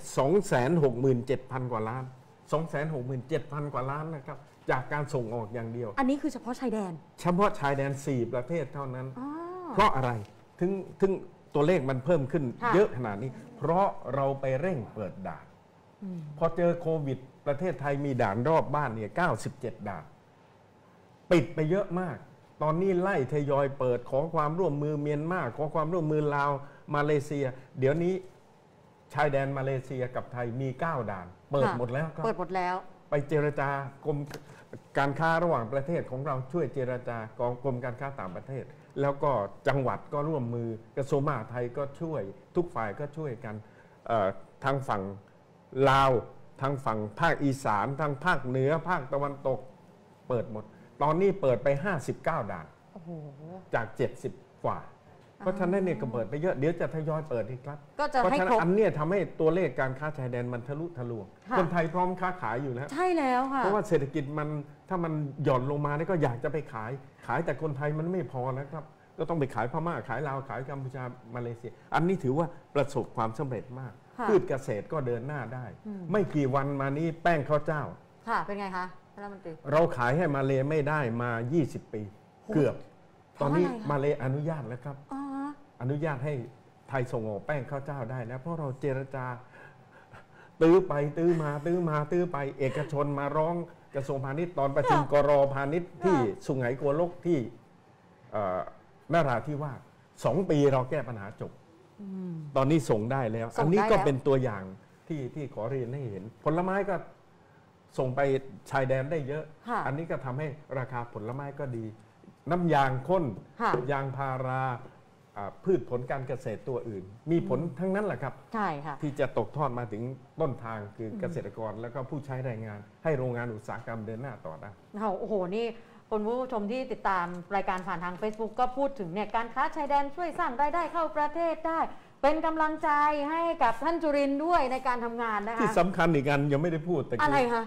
267,000 กว่าล้าน267,000 กว่าล้านนะครับจากการส่งออกอย่างเดียวอันนี้คือเฉพาะชายแดนเฉพาะชายแดน4 ประเทศเท่านั้นเพราะอะไรถึงตัวเลขมันเพิ่มขึ้นเยอะขนาดนี้เพราะเราไปเร่งเปิดด่านพอเจอโควิดประเทศไทยมีด่านรอบบ้านเนี่ย97 ด่านปิดไปเยอะมากตอนนี้ไล่ทยอยเปิดขอความร่วมมือเมียนมาขอความร่วมมือลาวมาเลเซียเดี๋ยวนี้ชายแดนมาเลเซียกับไทยมี9 ด่านเปิดหมดแล้วครับเปิดหมดแล้วไปเจรจากรมการค้าระหว่างประเทศของเราช่วยเจรจากรมการค้าต่างประเทศแล้วก็จังหวัดก็ร่วมมือกระทรวงมหาดไทยก็ช่วยทุกฝ่ายก็ช่วยกันทางฝั่งลาวทางฝั่งภาคอีสานทางภาคเหนือภาคตะวันตกเปิดหมดตอนนี้เปิดไป59 ด่านจาก70 กว่าเพราะฉะนั้นเนี่ยก็เปิดไปเยอะเดี๋ยวจะทยอยเปิดอีกครับเพราะฉะนั้นอันนี้ทำให้ตัวเลขการค้าชายแดนมันทะลุทะลวงคนไทยพร้อมค้าขายอยู่แล้วใช่แล้วค่ะเพราะว่าเศรษฐกิจมันถ้ามันหย่อนลงมาเนี่ยก็อยากจะไปขายแต่คนไทยมันไม่พอนะครับก็ต้องไปขายพม่าขายลาวขายกัมพูชามาเลเซียอันนี้ถือว่าประสบความสำเร็จมากพืชเกษตรก็เดินหน้าได้ไม่กี่วันมานี้แป้งข้าวเจ้าค่ะเป็นไงคะท่านรัฐมนตรีเราขายให้มาเลไม่ได้มา20 ปีเกือบตอนนี้มาเลอนุญาตแล้วครับอนุญาตให้ไทยส่งออกแป้งข้าวเจ้าได้แล้วเพราะเราเจรจาตื้อไปตื้อมาตื้อไปเอกชนมาร้องกระทรวงพาณิชย์ตอนประชุมกรพาณิชย์ที่สุไหงโกลกที่นราธิวาส2 ปีเราแก้ปัญหาจบตอนนี้ส่งได้แล้วอันนี้ก็เป็นตัวอย่างที่ขอเรียนให้เห็นผลไม้ก็ส่งไปชายแดนได้เยอะอันนี้ก็ทำให้ราคาผลไม้ก็ดีน้ำยางข้นยางพาราพืชผลการเกษตรตัวอื่นมีผลทั้งนั้นแหละครับใช่ค่ะที่จะตกทอดมาถึงต้นทางคือเกษตรกรแล้วก็ผู้ใช้แรงงานให้โรงงานอุตสาหกรรมเดินหน้าต่อได้โอ้โหนี่คุณผู้ชมที่ติดตามรายการผ่านทาง Facebook ก็พูดถึงเนี่ยการค้าชายแดนช่วยสร้างรายได้เข้าประเทศได้เป็นกำลังใจให้กับท่านจุรินทร์ด้วยในการทำงานนะคะที่สำคัญอีกอันยังไม่ได้พูดแต่อะไรคะ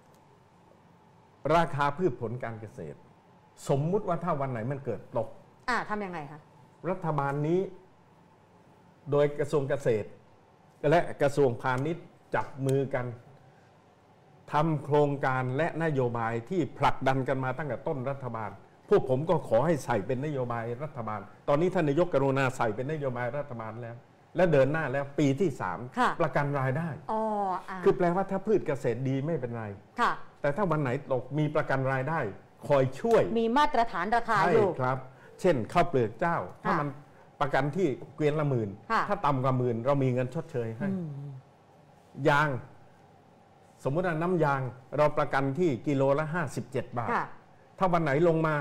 ราคาพืชผลการเกษตรสมมุติว่าถ้าวันไหนมันเกิดตกทำยังไงคะรัฐบาลนี้โดยกระทรวงเกษตรและกระทรวงพาณิชย์จับมือกันทำโครงการและนโยบายที่ผลักดันกันมาตั้งแต่ต้นรัฐบาลพวกผมก็ขอให้ใส่เป็นนโยบายรัฐบาลตอนนี้ท่านนายกกรุณาใส่เป็นนโยบายรัฐบาลแล้วและเดินหน้าแล้วปีที่3ประกันรายได้คือแปลว่าถ้าพืชเกษตรดีไม่เป็นไรแต่ถ้าวันไหนตกมีประกันรายได้คอยช่วยมีมาตรฐานราคาอยู่ครับเช่นข้าวเปลือกเจ้าถ้ามันประกันที่เกวียนละ10,000ถ้าต่ำกว่า10,000เรามีเงินชดเชยให้ยางสมมุติว่าน้ำยางเราประกันที่กิโลละ57 บาทถ้าวันไหนลงมา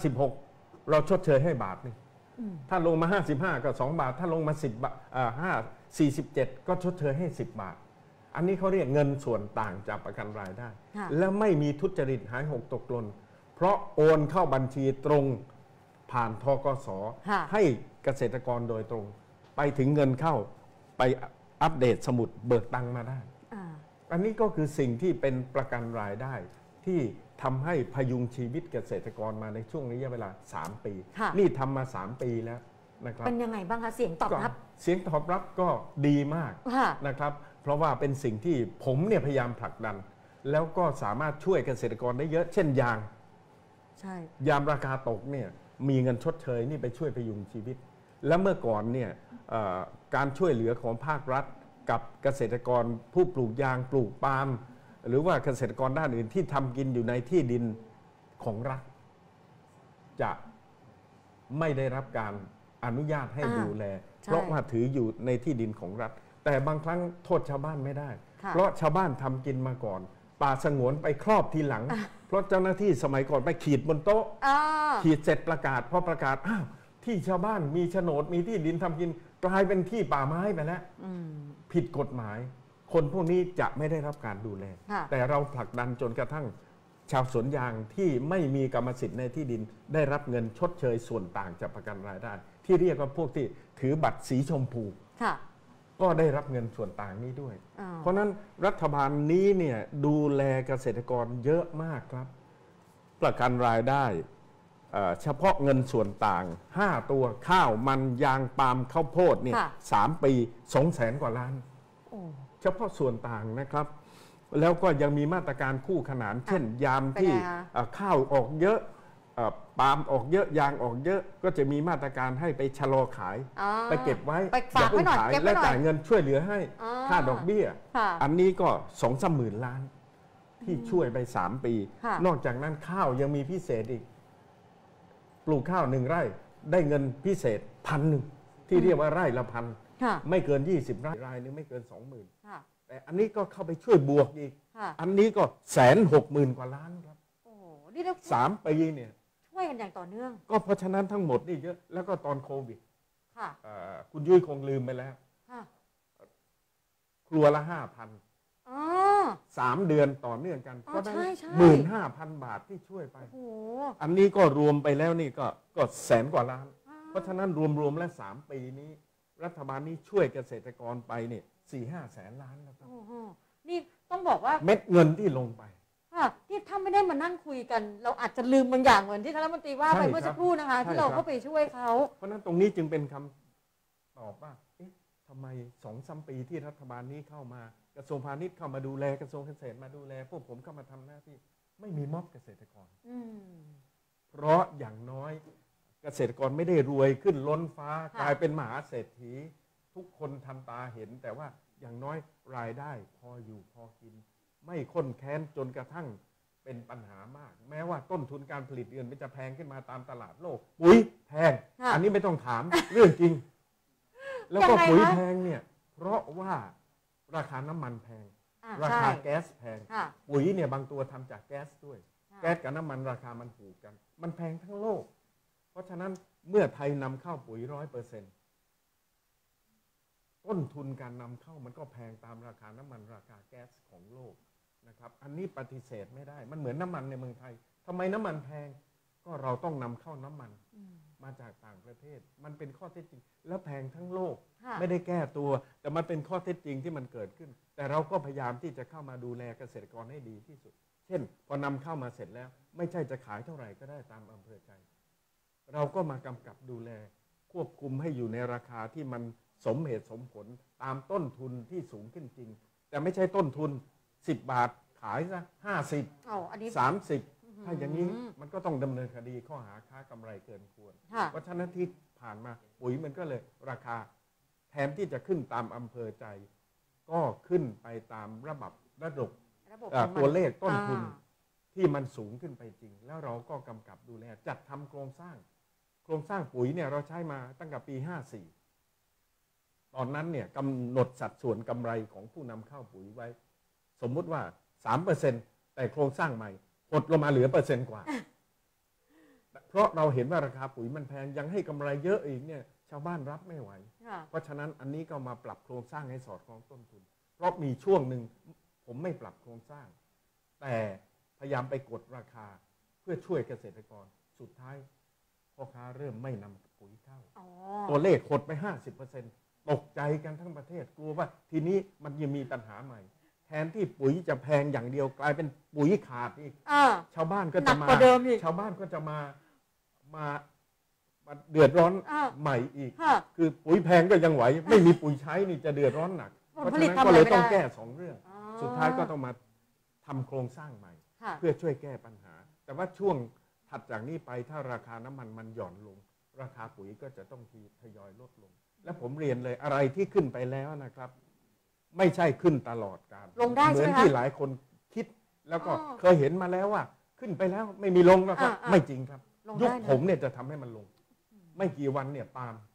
56เราชดเชยให้บาทนึงถ้าลงมา55ก็2 บาทถ้าลงมา10 บาท47ก็ชดเชยให้10 บาทอันนี้เขาเรียกเงินส่วนต่างจากประกันรายได้และไม่มีทุจริตหายหกตกหล่นเพราะโอนเข้าบัญชีตรงผ่านธกส.ให้เกษตรกรโดยตรงไปถึงเงินเข้าไปอัปเดตสมุดเบิกตังมาได้อันนี้ก็คือสิ่งที่เป็นประกันรายได้ที่ทำให้พยุงชีวิตเกษตรกรมาในช่วงระยะเวลา3 ปีนี่ทำมา3 ปีแล้วนะครับเป็นยังไงบ้างคะเสียงตอบรับเสียงตอบรับก็ดีมากนะครับเพราะว่าเป็นสิ่งที่ผมเนี่ยพยายามผลักดันแล้วก็สามารถช่วยเกษตรกรได้เยอะเช่นยางยามราคาตกเนี่ยมีเงินชดเชยนี่ไปช่วยพยุงชีวิตและเมื่อก่อนเนี่ยการช่วยเหลือของภาครัฐกับเกษตรกรผู้ปลูกยางปลูกปาล์มหรือว่าเกษตรกรด้านอื่นที่ทำกินอยู่ในที่ดินของรัฐจะไม่ได้รับการอนุญาตให้ดูแลเพราะว่าถืออยู่ในที่ดินของรัฐแต่บางครั้งโทษชาวบ้านไม่ได้เพราะชาวบ้านทำกินมาก่อนป่าสงวนไปครอบทีหลังเพราะเจ้าหน้าที่สมัยก่อนไปขีดบนโต๊ะขีดเสร็จประกาศพอประกาศอ้าวที่ชาวบ้านมีโฉนดมีที่ดินทำกินกลายเป็นที่ป่าไม้ไปแล้วผิดกฎหมายคนพวกนี้จะไม่ได้รับการดูแลแต่เราผลักดันจนกระทั่งชาวสวนยางที่ไม่มีกรรมสิทธิ์ในที่ดินได้รับเงินชดเชยส่วนต่างจากประกันรายได้ที่เรียกว่าพวกที่ถือบัตรสีชมพูก็ได้รับเงินส่วนต่างนี้ด้วยเพราะนั้นรัฐบาลนี้เนี่ยดูแลเกษตรกรเยอะมากครับประกันรายได้เฉพาะเงินส่วนต่าง5 ตัวข้าวมันยางปาล์มข้าวโพดเนี่ย3 ปี 200,000 กว่าล้านเฉพาะส่วนต่างนะครับแล้วก็ยังมีมาตรการคู่ขนานเช่นยามที่ข้าวออกเยอะปาล์มออกเยอะยางออกเยอะก็จะมีมาตรการให้ไปชะลอขายไปเก็บไว้อย่าเพิ่งขายและจ่ายเงินช่วยเหลือให้ค่าดอกเบี้ยอันนี้ก็ 2-3 หมื่นล้านที่ช่วยไป3 ปีนอกจากนั้นข้าวยังมีพิเศษอีกปลูกข้าว1 ไร่ได้เงินพิเศษ1,000ที่เรียกว่าไร่ละ1,000ไม่เกิน20 ไร่รายนึงไม่เกิน 20,000แต่อันนี้ก็เข้าไปช่วยบวกอีกอันนี้ก็160,000 กว่าล้านครับ3 ปีเนี่ยช่วยกันอย่างต่อเนื่องก็เพราะฉะนั้นทั้งหมดนี่เยอะแล้วก็ตอนโควิดคุณยุ้ยคงลืมไปแล้วครัวละ 5,000 3 เดือนต่อเนื่องกันก็ได้ 15,000 บาทที่ช่วยไปอันนี้ก็รวมไปแล้วนี่ก็100,000 กว่าล้านเพราะฉะนั้นรวมๆแล้ว3 ปีนี้รัฐบาลนี้ช่วยเกษตรกรไปเนี่ย 4-5 แสนล้านแล้วครับนี่ต้องบอกว่าเม็ดเงินที่ลงไปที่ถ้าไม่ได้มานั่งคุยกันเราอาจจะลืมบางอย่างเหมือนที่ท่านรัฐมนตรีว่าไปเมื่อสักครู่นะคะที่เราเข้าไปช่วยเขาเพราะนั้นตรงนี้จึงเป็นคำตอบว่าทำไม 2-3 ปีที่รัฐบาลนี้เข้ามากระทรวงพาณิชย์เข้ามาดูแลกระทรวงเกษตรมาดูแลพวกผมเข้ามาทำหน้าที่ไม่มีม็อบเกษตรกรเพราะอย่างน้อยเกษตรกรไม่ได้รวยขึ้นล้นฟ้ากลายเป็นมหาเศรษฐีทุกคนทันตาเห็นแต่ว่าอย่างน้อยรายได้พออยู่พอกินไม่ข้นแค้นจนกระทั่งเป็นปัญหามากแม้ว่าต้นทุนการผลิตเงินมันจะแพงขึ้นมาตามตลาดโลกปุ๋ยแพงอันนี้ไม่ต้องถามเรื่องจริงแล้วก็ปุ๋ยแพงเนี่ยเพราะว่าราคาน้ำมันแพงราคาแก๊สแพงปุ๋ยเนี่ยบางตัวทำจากแก๊สด้วยแก๊สกับน้ำมันราคามันผูกกันมันแพงทั้งโลกเพราะฉะนั้นเมื่อไทยนำเข้าปุ๋ย 100%ต้นทุนการนำเข้ามันก็แพงตามราคาน้ำมันราคาแก๊สของโลกนะครับอันนี้ปฏิเสธไม่ได้มันเหมือนน้ำมันในเมืองไทยทำไมน้ำมันแพงก็เราต้องนำเข้าน้ำมันมาจากต่างประเทศมันเป็นข้อเท็จจริงแล้วแพงทั้งโลกไม่ได้แก้ตัวแต่มันเป็นข้อเท็จจริงที่มันเกิดขึ้นแต่เราก็พยายามที่จะเข้ามาดูแลเกษตรกรให้ดีที่สุดเช่นพอนำเข้ามาเสร็จแล้วไม่ใช่จะขายเท่าไหร่ก็ได้ตามอำเภอใจเราก็มากำกับดูแลควบคุมให้อยู่ในราคาที่มันสมเหตุสมผลตามต้นทุนที่สูงขึ้นจริงแต่ไม่ใช่ต้นทุน10 บาทขายซะ50 30ถ้าอย่างนี้มันก็ต้องดำเนินคดีข้อหาค้ากำไรเกินควรเพราะฉะนั้นที่ผ่านมาปุ๋ยมันก็เลยราคาแทนที่จะขึ้นตามอำเภอใจก็ขึ้นไปตามระบบตัวเลขต้นทุนที่มันสูงขึ้นไปจริงแล้วเราก็กำกับดูแลจัดทำโครงสร้างปุ๋ยเนี่ยเราใช้มาตั้งแต่ปี54ตอนนั้นเนี่ยกำหนดสัดส่วนกำไรของผู้นำเข้าปุ๋ยไว้สมมุติว่า 3% แต่โครงสร้างใหม่หดลงมาเหลือ1%กว่าเพราะเราเห็นว่าราคาปุ๋ยมันแพงยังให้กำไรเยอะอีกเนี่ยชาวบ้านรับไม่ไหวเพราะฉะนั้นอันนี้ก็มาปรับโครงสร้างให้สอดคล้องต้นทุนเพราะมีช่วงหนึ่งผมไม่ปรับโครงสร้างแต่พยายามไปกดราคาเพื่อช่วยเกษตรกรสุดท้ายพ่อค้าเริ่มไม่นำปุ๋ยเข้าตัวเลขหดไป 50%ตกใจกันทั้งประเทศกลัวว่าทีนี้มันยังมีปัญหาใหม่แทนที่ปุ๋ยจะแพงอย่างเดียวกลายเป็นปุ๋ยขาดอีกชาวบ้านก็จะมาชาวบ้านก็จะมาเดือดร้อนใหม่อีกคือปุ๋ยแพงก็ยังไหวไม่มีปุ๋ยใช้นี่จะเดือดร้อนหนักเพราะฉะนั้นก็เลยต้องแก้2เรื่องสุดท้ายก็ต้องมาทำโครงสร้างใหม่เพื่อช่วยแก้ปัญหาแต่ว่าช่วงถัดจากนี้ไปถ้าราคาน้ำมันมันหย่อนลงราคาปุ๋ยก็จะต้องทยอยลดลงและผมเรียนเลยอะไรที่ขึ้นไปแล้วนะครับไม่ใช่ขึ้นตลอดกาลเหมือนที่หลายคนคิดแล้วก็เคยเห็นมาแล้วว่าขึ้นไปแล้วไม่มีลงแล้วครับไม่จริงครับยุคผมเนี่ยจะทำให้มันลงไม่กี่วันเนี่ยปาล์ม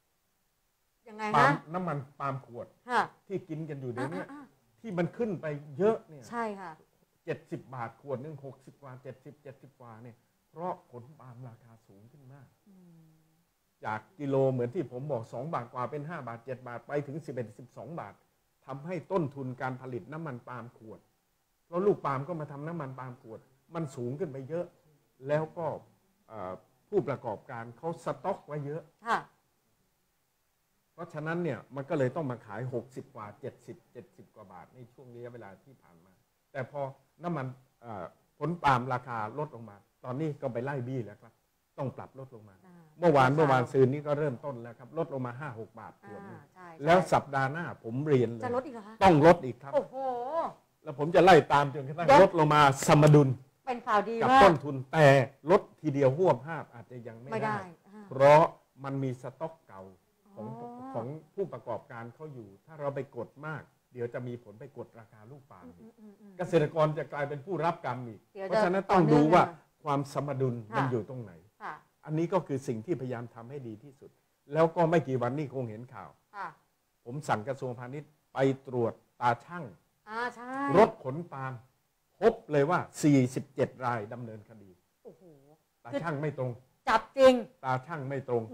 น้ำมันปาล์มขวดที่กินกันอยู่เดี๋ยวนี้ที่มันขึ้นไปเยอะเนี่ยใช่ค่ะ70 บาทขวดนึง60 กว่า70 กว่าเนี่ยเพราะผลปาล์มราคาสูงขึ้นมากจากกิโลเหมือนที่ผมบอก2 บาทกว่าเป็น5 บาท7 บาทไปถึง11-12 บาททำให้ต้นทุนการผลิตน้ำมันปาล์มขวดเพราะลูกปาล์มก็มาทำน้ำมันปาล์มขวดมันสูงขึ้นไปเยอะแล้วก็ผู้ประกอบการเขาสต็อกไว้เยอะเพราะฉะนั้นเนี่ยมันก็เลยต้องมาขาย60 กว่า70 กว่าบาทในช่วงระยะเวลาที่ผ่านมาแต่พอน้ำมันผลปาล์มราคาลดลงมาตอนนี้ก็ไปไล่บี้แล้วครับต้องปรับลดลงมาเมื่อวานซืนนี้ก็เริ่มต้นแล้วครับลดลงมา 5-6 บาทขวดนึงแล้วสัปดาห์หน้าผมเรียนเลยต้องลดอีกครับโอ้โหแล้วผมจะไล่ตามจนกระทั่งลดลงมาสมดุลเป็นข่าวดีกับต้นทุนแต่ลดทีเดียวหวบห้าอาจจะยังไม่ได้เพราะมันมีสต็อกเก่าของผู้ประกอบการเขาอยู่ถ้าเราไปกดมากเดี๋ยวจะมีผลไปกดราคาลูกปาล์มเกษตรกรจะกลายเป็นผู้รับกรรมอีกเพราะฉะนั้นต้องดูว่าความสมดุลมันอยู่ตรงไหนอันนี้ก็คือสิ่งที่พยายามทำให้ดีที่สุดแล้วก็ไม่กี่วันนี้คงเห็นข่าวผมสั่งกระทรวงพาณิชย์ไปตรวจตาช่างรถขนปาล์มพบเลยว่า47 รายดำเนินคดีตาช่างไม่ตรงจับจริงตาช่างไม่ตรง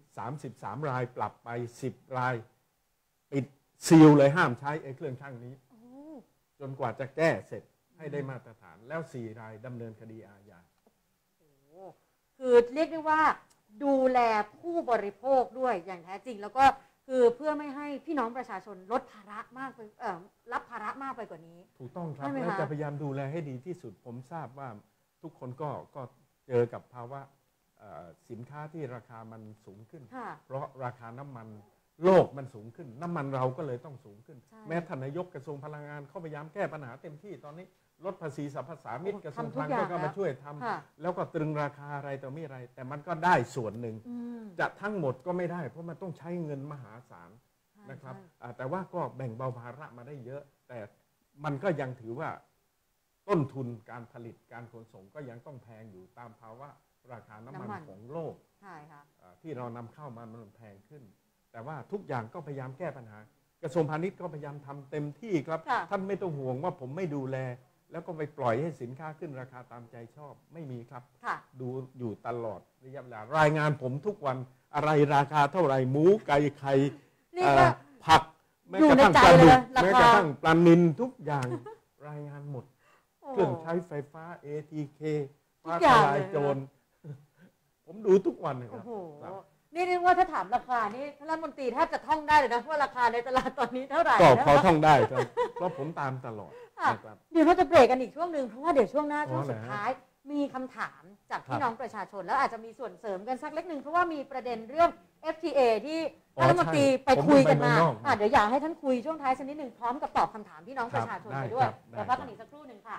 33 รายปรับไป10 รายปิดซีลเลยห้ามใช้ไอ้เครื่องช่างนี้จนกว่าจะแก้เสร็จให้ได้มาตรฐานแล้ว4 รายดำเนินคดีอาญาคือเรียกได้ว่าดูแลผู้บริโภคด้วยอย่างแท้จริงแล้วก็คือเพื่อไม่ให้พี่น้องประชาชนลดภาระมากไปรับภาระมากไปกว่านี้ถูกต้องครับและจะพยายามดูแลให้ดีที่สุดผมทราบว่าทุกคนก็เจอกับภาวะสินค้าที่ราคามันสูงขึ้นเพราะราคาน้ำมันโลกมันสูงขึ้นน้ำมันเราก็เลยต้องสูงขึ้นแม้ท่านนายกกระทรวงพลังงานเขาพยายามแก้ปัญหาเต็มที่ตอนนี้ลดภาษีสรรพสามิตกระทรวงพลังงานก็มาช่วยทำแล้วก็ตรึงราคาอะไรต่อไม่อะไรแต่มันก็ได้ส่วนหนึ่งจะทั้งหมดก็ไม่ได้เพราะมันต้องใช้เงินมหาศาลนะครับแต่ว่าก็แบ่งเบาภาระมาได้เยอะแต่มันก็ยังถือว่าต้นทุนการผลิตการขนส่งก็ยังต้องแพงอยู่ตามภาวะราคาน้ำมันของโลกที่เรานำเข้ามามันแพงขึ้นแต่ว่าทุกอย่างก็พยายามแก้ปัญหากระทรวงพาณิชย์ก็พยายามทำเต็มที่ครับท่านไม่ต้องห่วงว่าผมไม่ดูแลแล้วก็ไปปล่อยให้สินค้าขึ้นราคาตามใจชอบไม่มีครับดูอยู่ตลอดระยะเวลารายงานผมทุกวันอะไรราคาเท่าไหร่หมูไก่ไข่ผักแม้กระทั่งปลาดุกแม้กระทั่งปลานิลทุกอย่างรายงานหมดเครื่องใช้ไฟฟ้า ATK ฟ้าทลายโจรผมดูทุกวันเลยครับนี่เรียกว่าถ้าถามราคานี่ท่านรัฐมนตรีแทบจะท่องได้เลยนะว่าราคาในตลาดตอนนี้เท่าไหร่ก็พอท่องได้ครับเพราะผมตามตลอดเดี๋ยวเราจะเบรกกันอีกช่วงหนึ่งเพราะว่าเดี๋ยวช่วงหน้าช่วงสุดท้ายมีคำถามจากพี่น้องประชาชนแล้วอาจจะมีส่วนเสริมกันสักเล็กหนึ่งเพราะว่ามีประเด็นเรื่อง FTA ที่รัฐมนตรีไปคุยกันมาเดี๋ยวอยากให้ท่านคุยช่วงท้ายสักนิดหนึ่งพร้อมกับตอบคำถามพี่น้องประชาชนไปด้วยเดี๋ยวพักกันอีกสักครู่หนึ่งค่ะ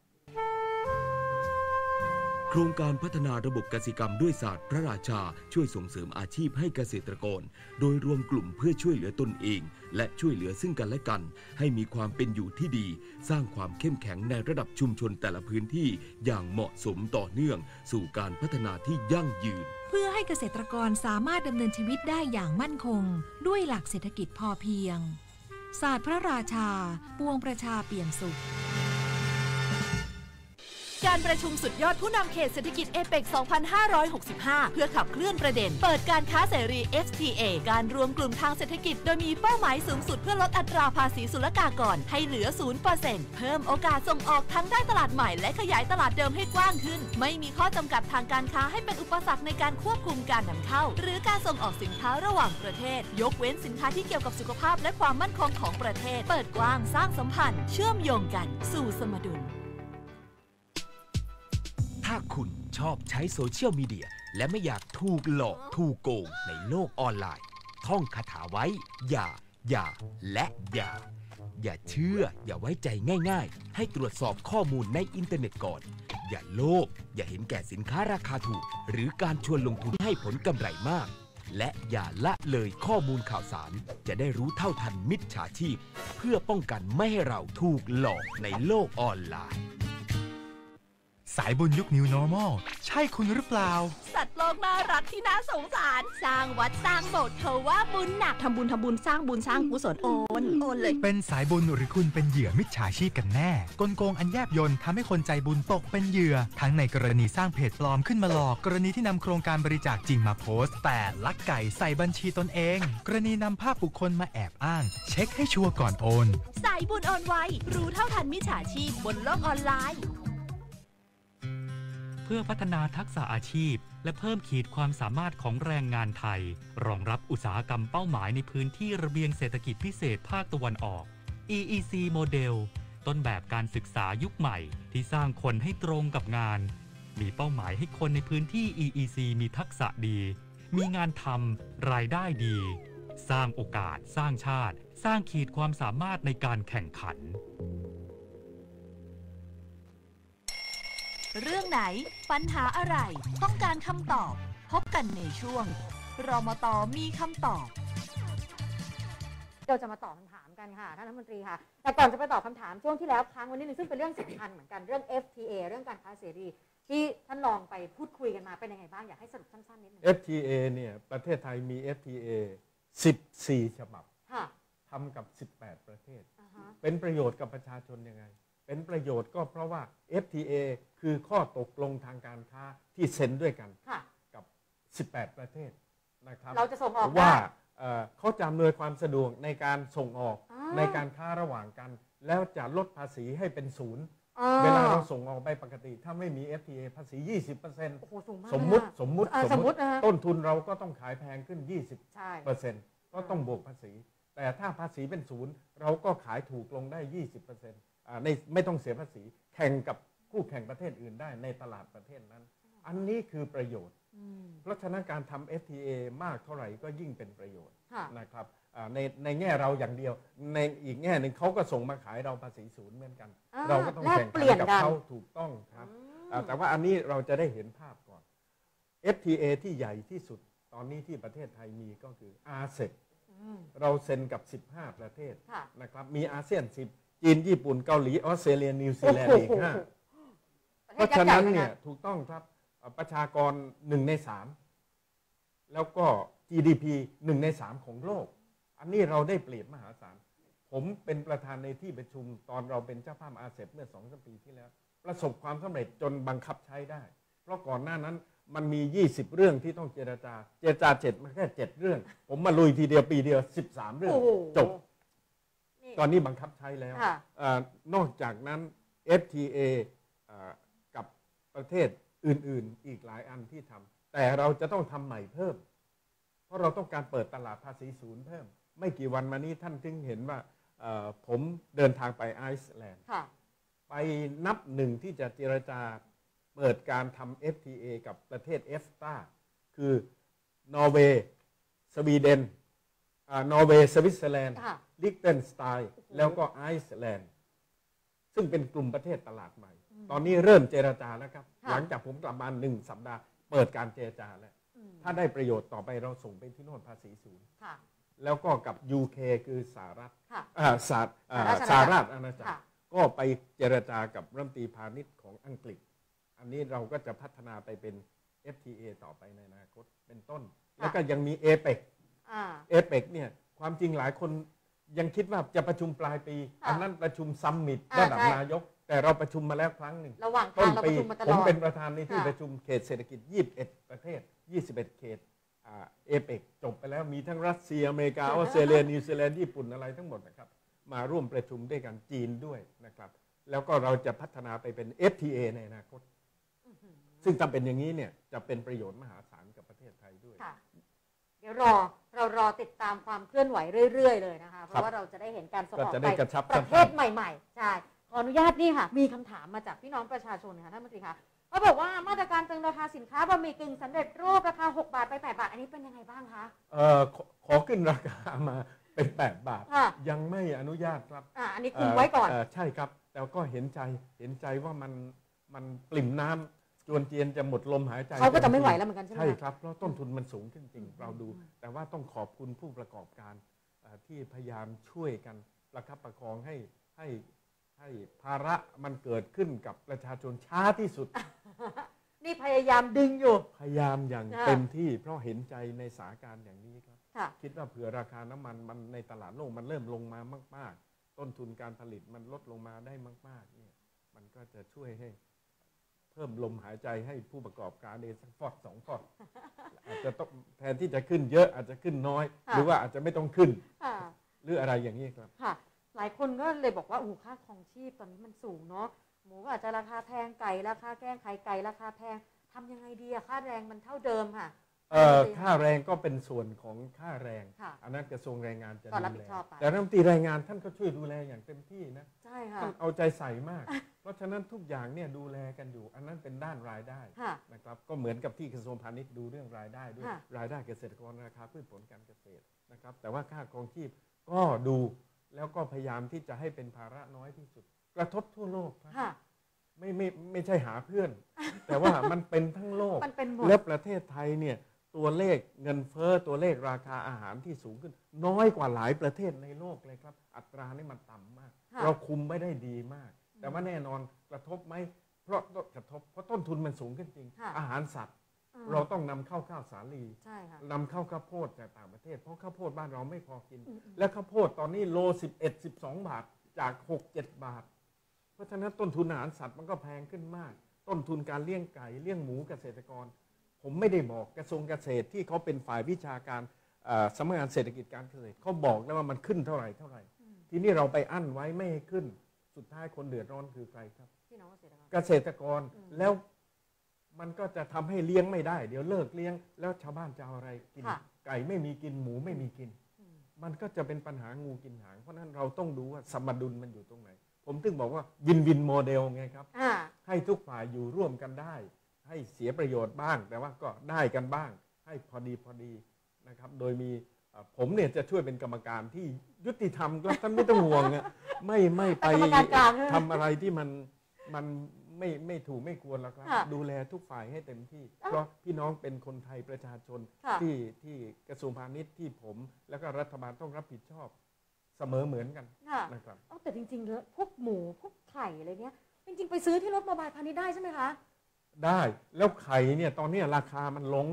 โครงการพัฒนาระบบกสิกรรมด้วยศาสตร์พระราชาช่วยส่งเสริมอาชีพให้เกษตรกรโดยรวมกลุ่มเพื่อช่วยเหลือตนเองและช่วยเหลือซึ่งกันและกันให้มีความเป็นอยู่ที่ดีสร้างความเข้มแข็งในระดับชุมชนแต่ละพื้นที่อย่างเหมาะสมต่อเนื่องสู่การพัฒนาที่ยั่งยืนเพื่อให้เกษตรกรสามารถดำเนินชีวิตได้อย่างมั่นคงด้วยหลักเศรษฐกิจพอเพียงศาสตร์พระราชาปวงประชาเปี่ยมสุขการประชุมสุดยอดผู้นำเขตเศรษฐกิจเอเปก 2565 เพื่อขับเคลื่อนประเด็นเปิดการค้าเสรี FTA การรวมกลุ่มทางเศรษฐกิจโดยมีเป้าหมายสูงสุดเพื่อลดอัตราภาษีศุลกากรให้เหลือ 0% เพิ่มโอกาสส่งออกทั้งได้ตลาดใหม่และขยายตลาดเดิมให้กว้างขึ้นไม่มีข้อจำกัดทางการค้าให้เป็นอุปสรรคในการควบคุมการนำเข้าหรือการส่งออกสินค้าระหว่างประเทศยกเว้นสินค้าที่เกี่ยวกับสุขภาพและความมั่นคงของประเทศเปิดกว้างสร้างสัมพันธ์เชื่อมโยงกันสู่สมดุลถ้าคุณชอบใช้โซเชียลมีเดียและไม่อยากถูกหลอกถูกโกงในโลกออนไลน์ท่องคาถาไว้อย่าและอย่าเชื่ออย่าไว้ใจง่ายๆให้ตรวจสอบข้อมูลในอินเทอร์เน็ตก่อนอย่าโลภอย่าเห็นแก่สินค้าราคาถูกหรือการชวนลงทุนให้ผลกำไรมากและอย่าละเลยข้อมูลข่าวสารจะได้รู้เท่าทันมิจฉาชีพเพื่อป้องกันไม่ให้เราถูกหลอกในโลกออนไลน์สายบุญยุค New Normal ใช่คุณหรือเปล่าสัตว์โลกน่ารักที่น่าสงสารสร้างวัดสร้างโบสถ์เขาว่าบุญหนักทำบุญสร้างบุญสร้างกุศลโอนเลยเป็นสายบุญหรือคุณเป็นเหยื่อมิจฉาชีพกันแน่กลโกงอันแยบยลทำให้คนใจบุญตกเป็นเหยื่อทั้งในกรณีสร้างเพจปลอมขึ้นมาหลอกกรณีที่นำโครงการบริจาคจริงมาโพสต์แต่ลักไก่ใส่บัญชีตนเองกรณีนำภาพบุคคลมาแอบอ้างเช็คให้ชัวร์ก่อนโอนสายบุญโอนไวรู้เท่าทันมิจฉาชีพบนโลกออนไลน์เพื่อพัฒนาทักษะอาชีพและเพิ่มขีดความสามารถของแรงงานไทยรองรับอุตสาหกรรมเป้าหมายในพื้นที่ระเบียงเศรษฐกิจพิเศษภาคตะวันออก EEC โมเดลต้นแบบการศึกษายุคใหม่ที่สร้างคนให้ตรงกับงานมีเป้าหมายให้คนในพื้นที่ EEC มีทักษะดีมีงานทำรายได้ดีสร้างโอกาสสร้างชาติสร้างขีดความสามารถในการแข่งขันเรื่องไหนปัญหาอะไรต้องการคำตอบพบกันในช่วงรมต.มีคำตอบเราจะมาตอบคำถามกันค่ะท่านรัฐมนตรีค่ะแต่ก่อนจะไปตอบคำถามช่วงที่แล้วค้างไว้นิดนึงซึ่งเป็นเรื่องสำคัญเหมือนกันเรื่อง FTA เรื่องการค้าเสรีที่ท่านลองไปพูดคุยกันมาเป็นยังไงบ้างอยากให้สรุปสั้นๆนิดนึง FTA เนี่ยประเทศไทยมี FTA 14 ฉบับทำกับ18ประเทศเป็นประโยชน์กับประชาชนยังไงเป็นประโยชน์ก็เพราะว่า FTA คือข้อตกลงทางการค้าที่เซ็นด้วยกันกับ18ประเทศนะครับเราจะส่งออกว่าเขาจะอำนวยความสะดวกในการส่งออกในการค้าระหว่างกันแล้วจะลดภาษีให้เป็นศูนย์เวลาเราส่งออกไปปกติถ้าไม่มี FTA ภาษี 20% สมมุติต้นทุนเราก็ต้องขายแพงขึ้น 20% ก็ต้องบวกภาษีแต่ถ้าภาษีเป็นศูนย์เราก็ขายถูกลงได้ 20%ไม่ต้องเสียภาษีแข่งกับคู่แข่งประเทศอื่นได้ในตลาดประเทศนั้นอันนี้คือประโยชน์เพราะฉะนั้นการทำ FTA มากเท่าไหร่ก็ยิ่งเป็นประโยชน์นะครับในแง่เราอย่างเดียวในอีกแง่หนึ่งเขาก็ส่งมาขายเราภาษีศูนย์เหมือนกันเราก็ต้องแข่งขันกับเขาถูกต้องครับแต่ว่าอันนี้เราจะได้เห็นภาพก่อน FTA ที่ใหญ่ที่สุดตอนนี้ที่ประเทศไทยมีก็คือ ASEP เราเซ็นกับ15ประเทศนะครับมีอาเซียน10จีนญี่ปุ่นเกาหลีออสเตรเลียนิวซีแลนด์อีก5เพราะฉะนั้นเนี่ยถูกต้องครับประชากร1 ใน 3แล้วก็ GDP 1 ใน 3ของโลกอันนี้เราได้เปรียบมหาศาลผมเป็นประธานในที่ประชุมตอนเราเป็นเจ้าภาพอาเซียนเมื่อ 2-3 ปีที่แล้วประสบความสำเร็จจนบังคับใช้ได้เพราะก่อนหน้านั้นมันมี20เรื่องที่ต้องเจรจา7มาแค่7เรื่องผมมาลุยทีเดียวปีเดียว13เรื่องจบตอนนี้บังคับใช้แล้วนอกจากนั้น FTA กับประเทศอื่นๆอีกหลายอันที่ทำแต่เราจะต้องทำใหม่เพิ่มเพราะเราต้องการเปิดตลาดภาษีศูนย์เพิ่มไม่กี่วันมานี้ท่านจึงเห็นว่าผมเดินทางไปไอซ์แลนด์ไปนับหนึ่งที่จะเจรจาเปิเปิดการทำ FTA กับประเทศเอฟตาคือนอร์เวย์สวีเดนนอร์เวย์สวิตเซอร์แลนด์ลิกเทนสไตน์แล้วก็ไอซ์แลนด์ซึ่งเป็นกลุ่มประเทศตลาดใหม่ตอนนี้เริ่มเจรจาแล้วครับหลังจากผมกลับมา1 สัปดาห์เปิดการเจรจาแล้วถ้าได้ประโยชน์ต่อไปเราส่งไปที่โน่นภาษีศูนย์แล้วก็กับ UK คือสหรัฐสหราชอาณาจักรก็ไปเจรจากับรัฐมนตรีพาณิชย์ของอังกฤษอันนี้เราก็จะพัฒนาไปเป็น FTA ต่อไปในอนาคตเป็นต้นแล้วก็ยังมีเอเปกเนี่ยความจริงหลายคนยังคิดว่าจะประชุมปลายปีอันนั้นประชุมซัมมิตระดับนายกแต่เราประชุมมาแล้วครั้งหนึ่งระหว่างทางเราประชุมมาตลอดผมเป็นประธานในที่ประชุมเขตเศรษฐกิจ21ประเทศ21เขตเอเปกจบไปแล้วมีทั้งรัสเซียอเมริกาออสเตรเลียนิวซีแลนด์ญี่ปุ่นอะไรทั้งหมดนะครับมาร่วมประชุมด้วยกันจีนด้วยนะครับแล้วก็เราจะพัฒนาไปเป็น FTA ในอนาคตซึ่งถ้าเป็นอย่างนี้เนี่ยจะเป็นประโยชน์มหาศาลกับประเทศไทยด้วยเดี๋ยวเรารอติดตามความเคลื่อนไหวเรื่อยๆเลยนะคะเพราะว่าเราจะได้เห็นการส่งออกไปประเทศใหม่ๆใช่ขออนุญาตนี่ค่ะมีคำถามมาจากพี่น้องประชาชนค่ะท่านรัฐมนตรีคะเขาบอกว่ามาตรการตึงราคาสินค้าบะหมี่กึ่งสำเร็จรูปราคา6 บาทไป8 บาทอันนี้เป็นยังไงบ้างคะขอขึ้นราคามาเป็น8 บาทยังไม่อนุญาตครับอันนี้คุมไว้ก่อนใช่ครับแต่ก็เห็นใจว่ามันปริ่มน้ำจวนเจียนจะหมดลมหายใจเขาก็จะไม่ไหวแล้วเหมือนกันใช่ไหมใช่ครับเพราะต้นทุนมันสูงขึ้นจริงเราดูแต่ว่าต้องขอบคุณผู้ประกอบการที่พยายามช่วยกันประคับประคองให้ภาระมันเกิดขึ้นกับประชาชนช้าที่สุดนี่พยายามดึงอยู่พยายามอย่างเต็มที่เพราะเห็นใจในสถานการณ์อย่างนี้ครับคิดว่าเผื่อราคาน้ำมันในตลาดโลกมันเริ่มลงมามากๆต้นทุนการผลิตมันลดลงมาได้มากๆเนี่ยมันก็จะช่วยให้เพิ่มลมหายใจให้ผู้ประกอบการสักฟอด2 ฟอดอาจจะต้องแทนที่จะขึ้นเยอะอาจจะขึ้นน้อยหรือว่าอาจจะไม่ต้องขึ้นหรืออะไรอย่างนี้ครับหลายคนก็เลยบอกว่าโอ้ค่าครองชีพตอนนี้มันสูงเนาะหมูอาจจะราคาแพงไก่ราคาแพงไข่ไก่ราคาแพงทำยังไงดีค่าแรงมันเท่าเดิมค่ะค่าแรงก็เป็นส่วนของค่าแรงอันนั้นกระทรวงแรงงานจะดูแลแต่รัฐมนตรีแรงงานท่านก็ช่วยดูแลอย่างเต็มที่นะใช่ค่ะท่านเอาใจใส่มากเพราะฉะนั้นทุกอย่างเนี่ยดูแลกันอยู่อันนั้นเป็นด้านรายได้นะครับก็เหมือนกับที่กระทรวงพาณิชย์ดูเรื่องรายได้ด้วยรายได้เกษตรกรราคาพืชผลการเกษตรนะครับแต่ว่าค่าครองชีพก็ดูแล้วก็พยายามที่จะให้เป็นภาระน้อยที่สุดกระทบทั่วโลกครับไม่ใช่หาเพื่อนแต่ว่ามันเป็นทั้งโลกและประเทศไทยเนี่ยตัวเลขเงินเฟ้อตัวเลขราคาอาหารที่สูงขึ้นน้อยกว่าหลายประเทศในโลกเลยครับอัตรานี่มันต่ำมากเราคุมไม่ได้ดีมากแต่ว่าแน่นอนกระทบไหมเพราะกระทบเพราะต้นทุนมันสูงขึ้นจริงอาหารสัตว์เราต้องนำเข้าข้าวสาลีนำเข้าข้าวโพดจากต่างประเทศเพราะข้าวโพดบ้านเราไม่พอกินและข้าวโพดตอนนี้โล11-12 บาทจาก 6-7 บาทเพราะฉะนั้นต้นทุนอาหารสัตว์มันก็แพงขึ้นมากต้นทุนการเลี้ยงไก่เลี้ยงหมูเกษตรกรผมไม่ได้บอกกระทรวงเกษตรที่เขาเป็นฝ่ายวิชาการสำนักงานเศรษฐกิจการเกษตรเขาบอกแล้วว่ามันขึ้นเท่าไหร่ทีนี้เราไปอั้นไว้ไม่ให้ขึ้นสุดท้ายคนเดือดร้อนคือใครครับเกษตรกรแล้วมันก็จะทำให้เลี้ยงไม่ได้เดี๋ยวเลิกเลี้ยงแล้วชาวบ้านจะเอาอะไรกินไก่ไม่มีกินหมูไม่มีกินมันก็จะเป็นปัญหางูกินหางเพราะนั้นเราต้องดูว่าสมดุลมันอยู่ตรงไหนผมถึงบอกว่าวินวินโมเดลไงครับให้ทุกฝ่ายอยู่ร่วมกันได้ให้เสียประโยชน์บ้างแต่ว่าก็ได้กันบ้างให้พอดีนะครับโดยมีผมเนี่ยจะช่วยเป็นกรรมการที่ยุติธรรมครับท่านไม่ต้องห่วงไม่ไปทำอะไรที่มันไม่ถูกไม่ควรแล้วครับดูแลทุกฝ่ายให้เต็มที่เพราะพี่น้องเป็นคนไทยประชาชนที่กระทรวงพาณิชย์ที่ผมแล้วก็รัฐบาลต้องรับผิดชอบเสมอเหมือนกันนะครับแต่จริงๆแล้วพวกหมูพวกไข่อะไรเนี้ยจริงๆไปซื้อที่รถโมบายพาณิชย์ได้ใช่ไหมคะได้แล้วไข่เนี่ยตอนนี้ราคามันลง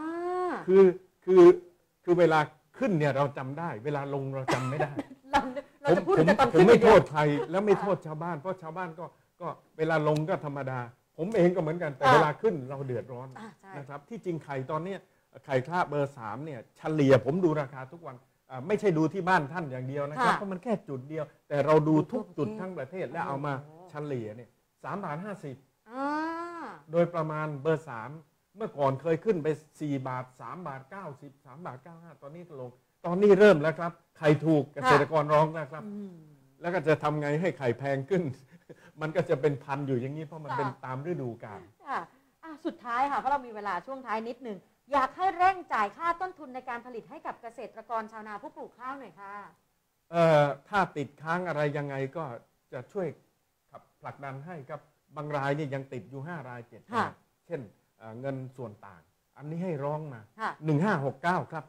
คือเวลาขึ้นเนี่ยเราจำได้เวลาลงเราจำไม่ได้ผมไม่โทษใครแล้วไม่โทษชาวบ้านเพราะชาวบ้านก็เวลาลงก็ธรรมดาผมเองก็เหมือนกันแต่เวลาขึ้นเราเดือดร้อนนะครับที่จริงไข่ตอนนี้ไข่คลาเบอร์3เนี่ยเฉลี่ยผมดูราคาทุกวันไม่ใช่ดูที่บ้านท่านอย่างเดียวนะครับเพราะมันแค่จุดเดียวแต่เราดูทุกจุดทั้งประเทศแล้วเอามาเฉลี่ยเนี่ย3.50 บาทโดยประมาณเบอร์3เมื่อก่อนเคยขึ้นไป4 บาท3 บาท 90 3 บาท 95ตอนนี้ลงตอนนี้เริ่มแล้วครับไข่ถูกเกษตรกรร้องนะครับแล้วก็จะทำไงให้ไข่แพงขึ้น มันก็จะเป็นพันอยู่อย่างนี้เพราะมันเป็นตามฤดูกาลสุดท้ายค่ะเพราะเรามีเวลาช่วงท้ายนิดนึงอยากให้เร่งจ่ายค่าต้นทุนในการผลิตให้กับเกษตรกรชาวนาผู้ปลูกข้าวหน่อยค่ะถ้าติดค้างอะไรยังไงก็จะช่วยขับผลักดันให้ครับบางรายนี่ยังติดอยู่5 ราย 7 รายเช่นเงินส่วนต่างอันนี้ให้ร้องมา1569ครับ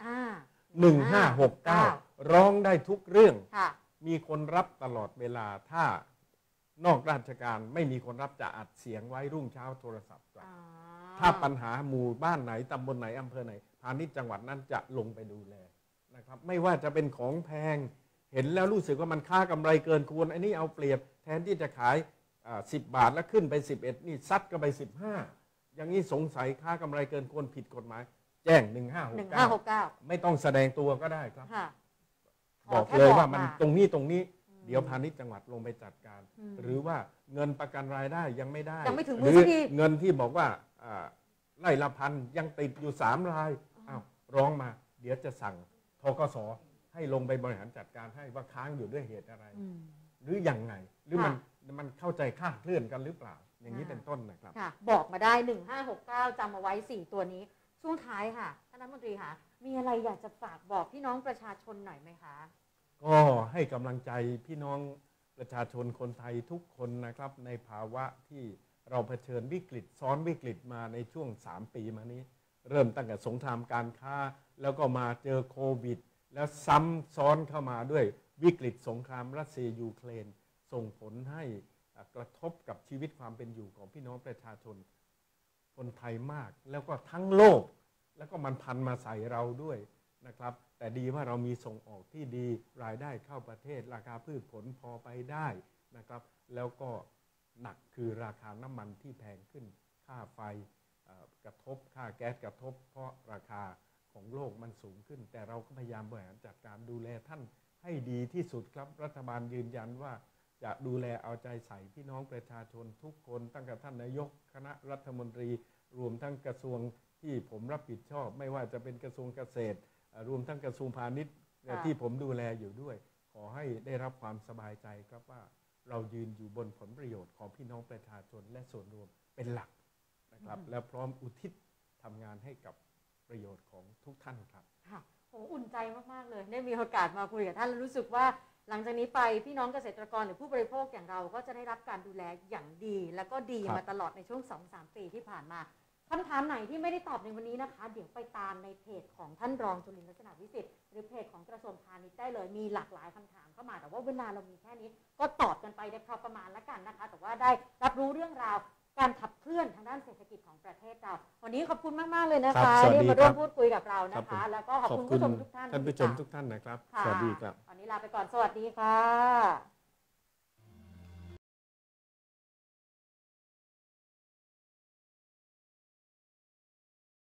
1569ร้องได้ทุกเรื่องมีคนรับตลอดเวลาถ้านอกราชการไม่มีคนรับจะอัดเสียงไว้รุ่งเช้าโทรศัพท์กลับถ้าปัญหาหมู่บ้านไหนตำบลไหนอำเภอไหนพาณิชย์จังหวัดนั้นจะลงไปดูแลนะครับไม่ว่าจะเป็นของแพงเห็นแล้วรู้สึกว่ามันค่ากำไรเกินควรอันนี้เอาเปรียบแทนที่จะขาย10 บาทแล้วขึ้นไป11นี่ซัดก็ไป15อย่างนี้สงสัยค่ากำไรเกินควรผิดกฎหมายแจ้ง1569ไม่ต้องแสดงตัวก็ได้ครับบอกเลยว่ามันตรงนี้เดี๋ยวพาณิชย์จังหวัดลงไปจัดการหรือว่าเงินประกันรายได้ยังไม่ได้หรือเงินที่บอกว่าไร่ละพันยังติดอยู่3 รายร้องมาเดี๋ยวจะสั่งธกส.ให้ลงไปบริหารจัดการให้ว่าค้างอยู่ด้วยเหตุอะไรหรือยังไงหรือมันเข้าใจคลาดเคลื่อนกันหรือเปล่าอย่างนี้เป็นต้นนะครับบอกมาได้1569จำเอาไว้4ตัวนี้ช่วงท้ายค่ะท่านรัฐมนตรีค่ะมีอะไรอยากจะฝากบอกพี่น้องประชาชนหน่อยไหมคะก็ให้กำลังใจพี่น้องประชาชนคนไทยทุกคนนะครับในภาวะที่เราเผชิญวิกฤตซ้อนวิกฤตมาในช่วง3 ปีมานี้เริ่มตั้งแต่สงครามการค้าแล้วก็มาเจอโควิดแล้วซ้ำซ้อนเข้ามาด้วยวิกฤตสงครามรัสเซียยูเครนส่งผลให้กระทบกับชีวิตความเป็นอยู่ของพี่น้องประชาชนคนไทยมากแล้วก็ทั้งโลกแล้วก็มันพันมาใส่เราด้วยนะครับแต่ดีว่าเรามีส่งออกที่ดีรายได้เข้าประเทศราคาพืชผลพอไปได้นะครับแล้วก็หนักคือราคาน้ำมันที่แพงขึ้นค่าไฟกระทบค่าแก๊สกระทบเพราะราคาของโลกมันสูงขึ้นแต่เราก็พยายามบริหารจัดการดูแลท่านให้ดีที่สุดครับรัฐบาลยืนยันว่าจะดูแลเอาใจใส่พี่น้องประชาชนทุกคนตั้งแต่ท่านนายกคณะรัฐมนตรีรวมทั้งกระทรวงที่ผมรับผิดชอบไม่ว่าจะเป็นกระทรวงเกษตรรวมทั้งกระทรวงพาณิชย์ที่ผมดูแลอยู่ด้วยขอให้ได้รับความสบายใจครับว่าเรายืนอยู่บนผลประโยชน์ของพี่น้องประชาชนและส่วนรวมเป็นหลักนะครับและพร้อมอุทิศทำงานให้กับประโยชน์ของทุกท่านครับค่ะโอ้อุ่นใจมากๆเลยได้มีโอกาสมาคุยกับท่านแล้วรู้สึกว่าหลังจากนี้ไปพี่น้องเกษตรกรหรือผู้บริโภคอย่างเราก็จะได้รับการดูแลอย่างดีแล้วก็ดีมาตลอดในช่วง 2-3 ปีที่ผ่านมาคำถามไหนที่ไม่ได้ตอบในวันนี้นะคะเดี๋ยวไปตามในเพจของท่านรองจุลินทร์ลักษณะวิสิทธิ์หรือเพจของกระทรวงพาณิชย์ได้เลยมีหลากหลายคำถามเข้ามาแต่ว่าเวลาเรามีแค่นี้ก็ตอบกันไปได้พอประมาณแล้วกันนะคะแต่ว่าได้รับรู้เรื่องราวการขับเคลื่อนทางด้านเศรษฐกิจของประเทศเราวันนี้ขอบคุณมากๆเลยนะคะที่มาร่วมพูดคุยกับเรานะคะแล้วก็ขอบคุณผู้ชมทุกท่านท่านผู้ชมทุกท่านนะครับสวัสดีครับวันนี้ลาไปก่อนสวัสดีค่ะ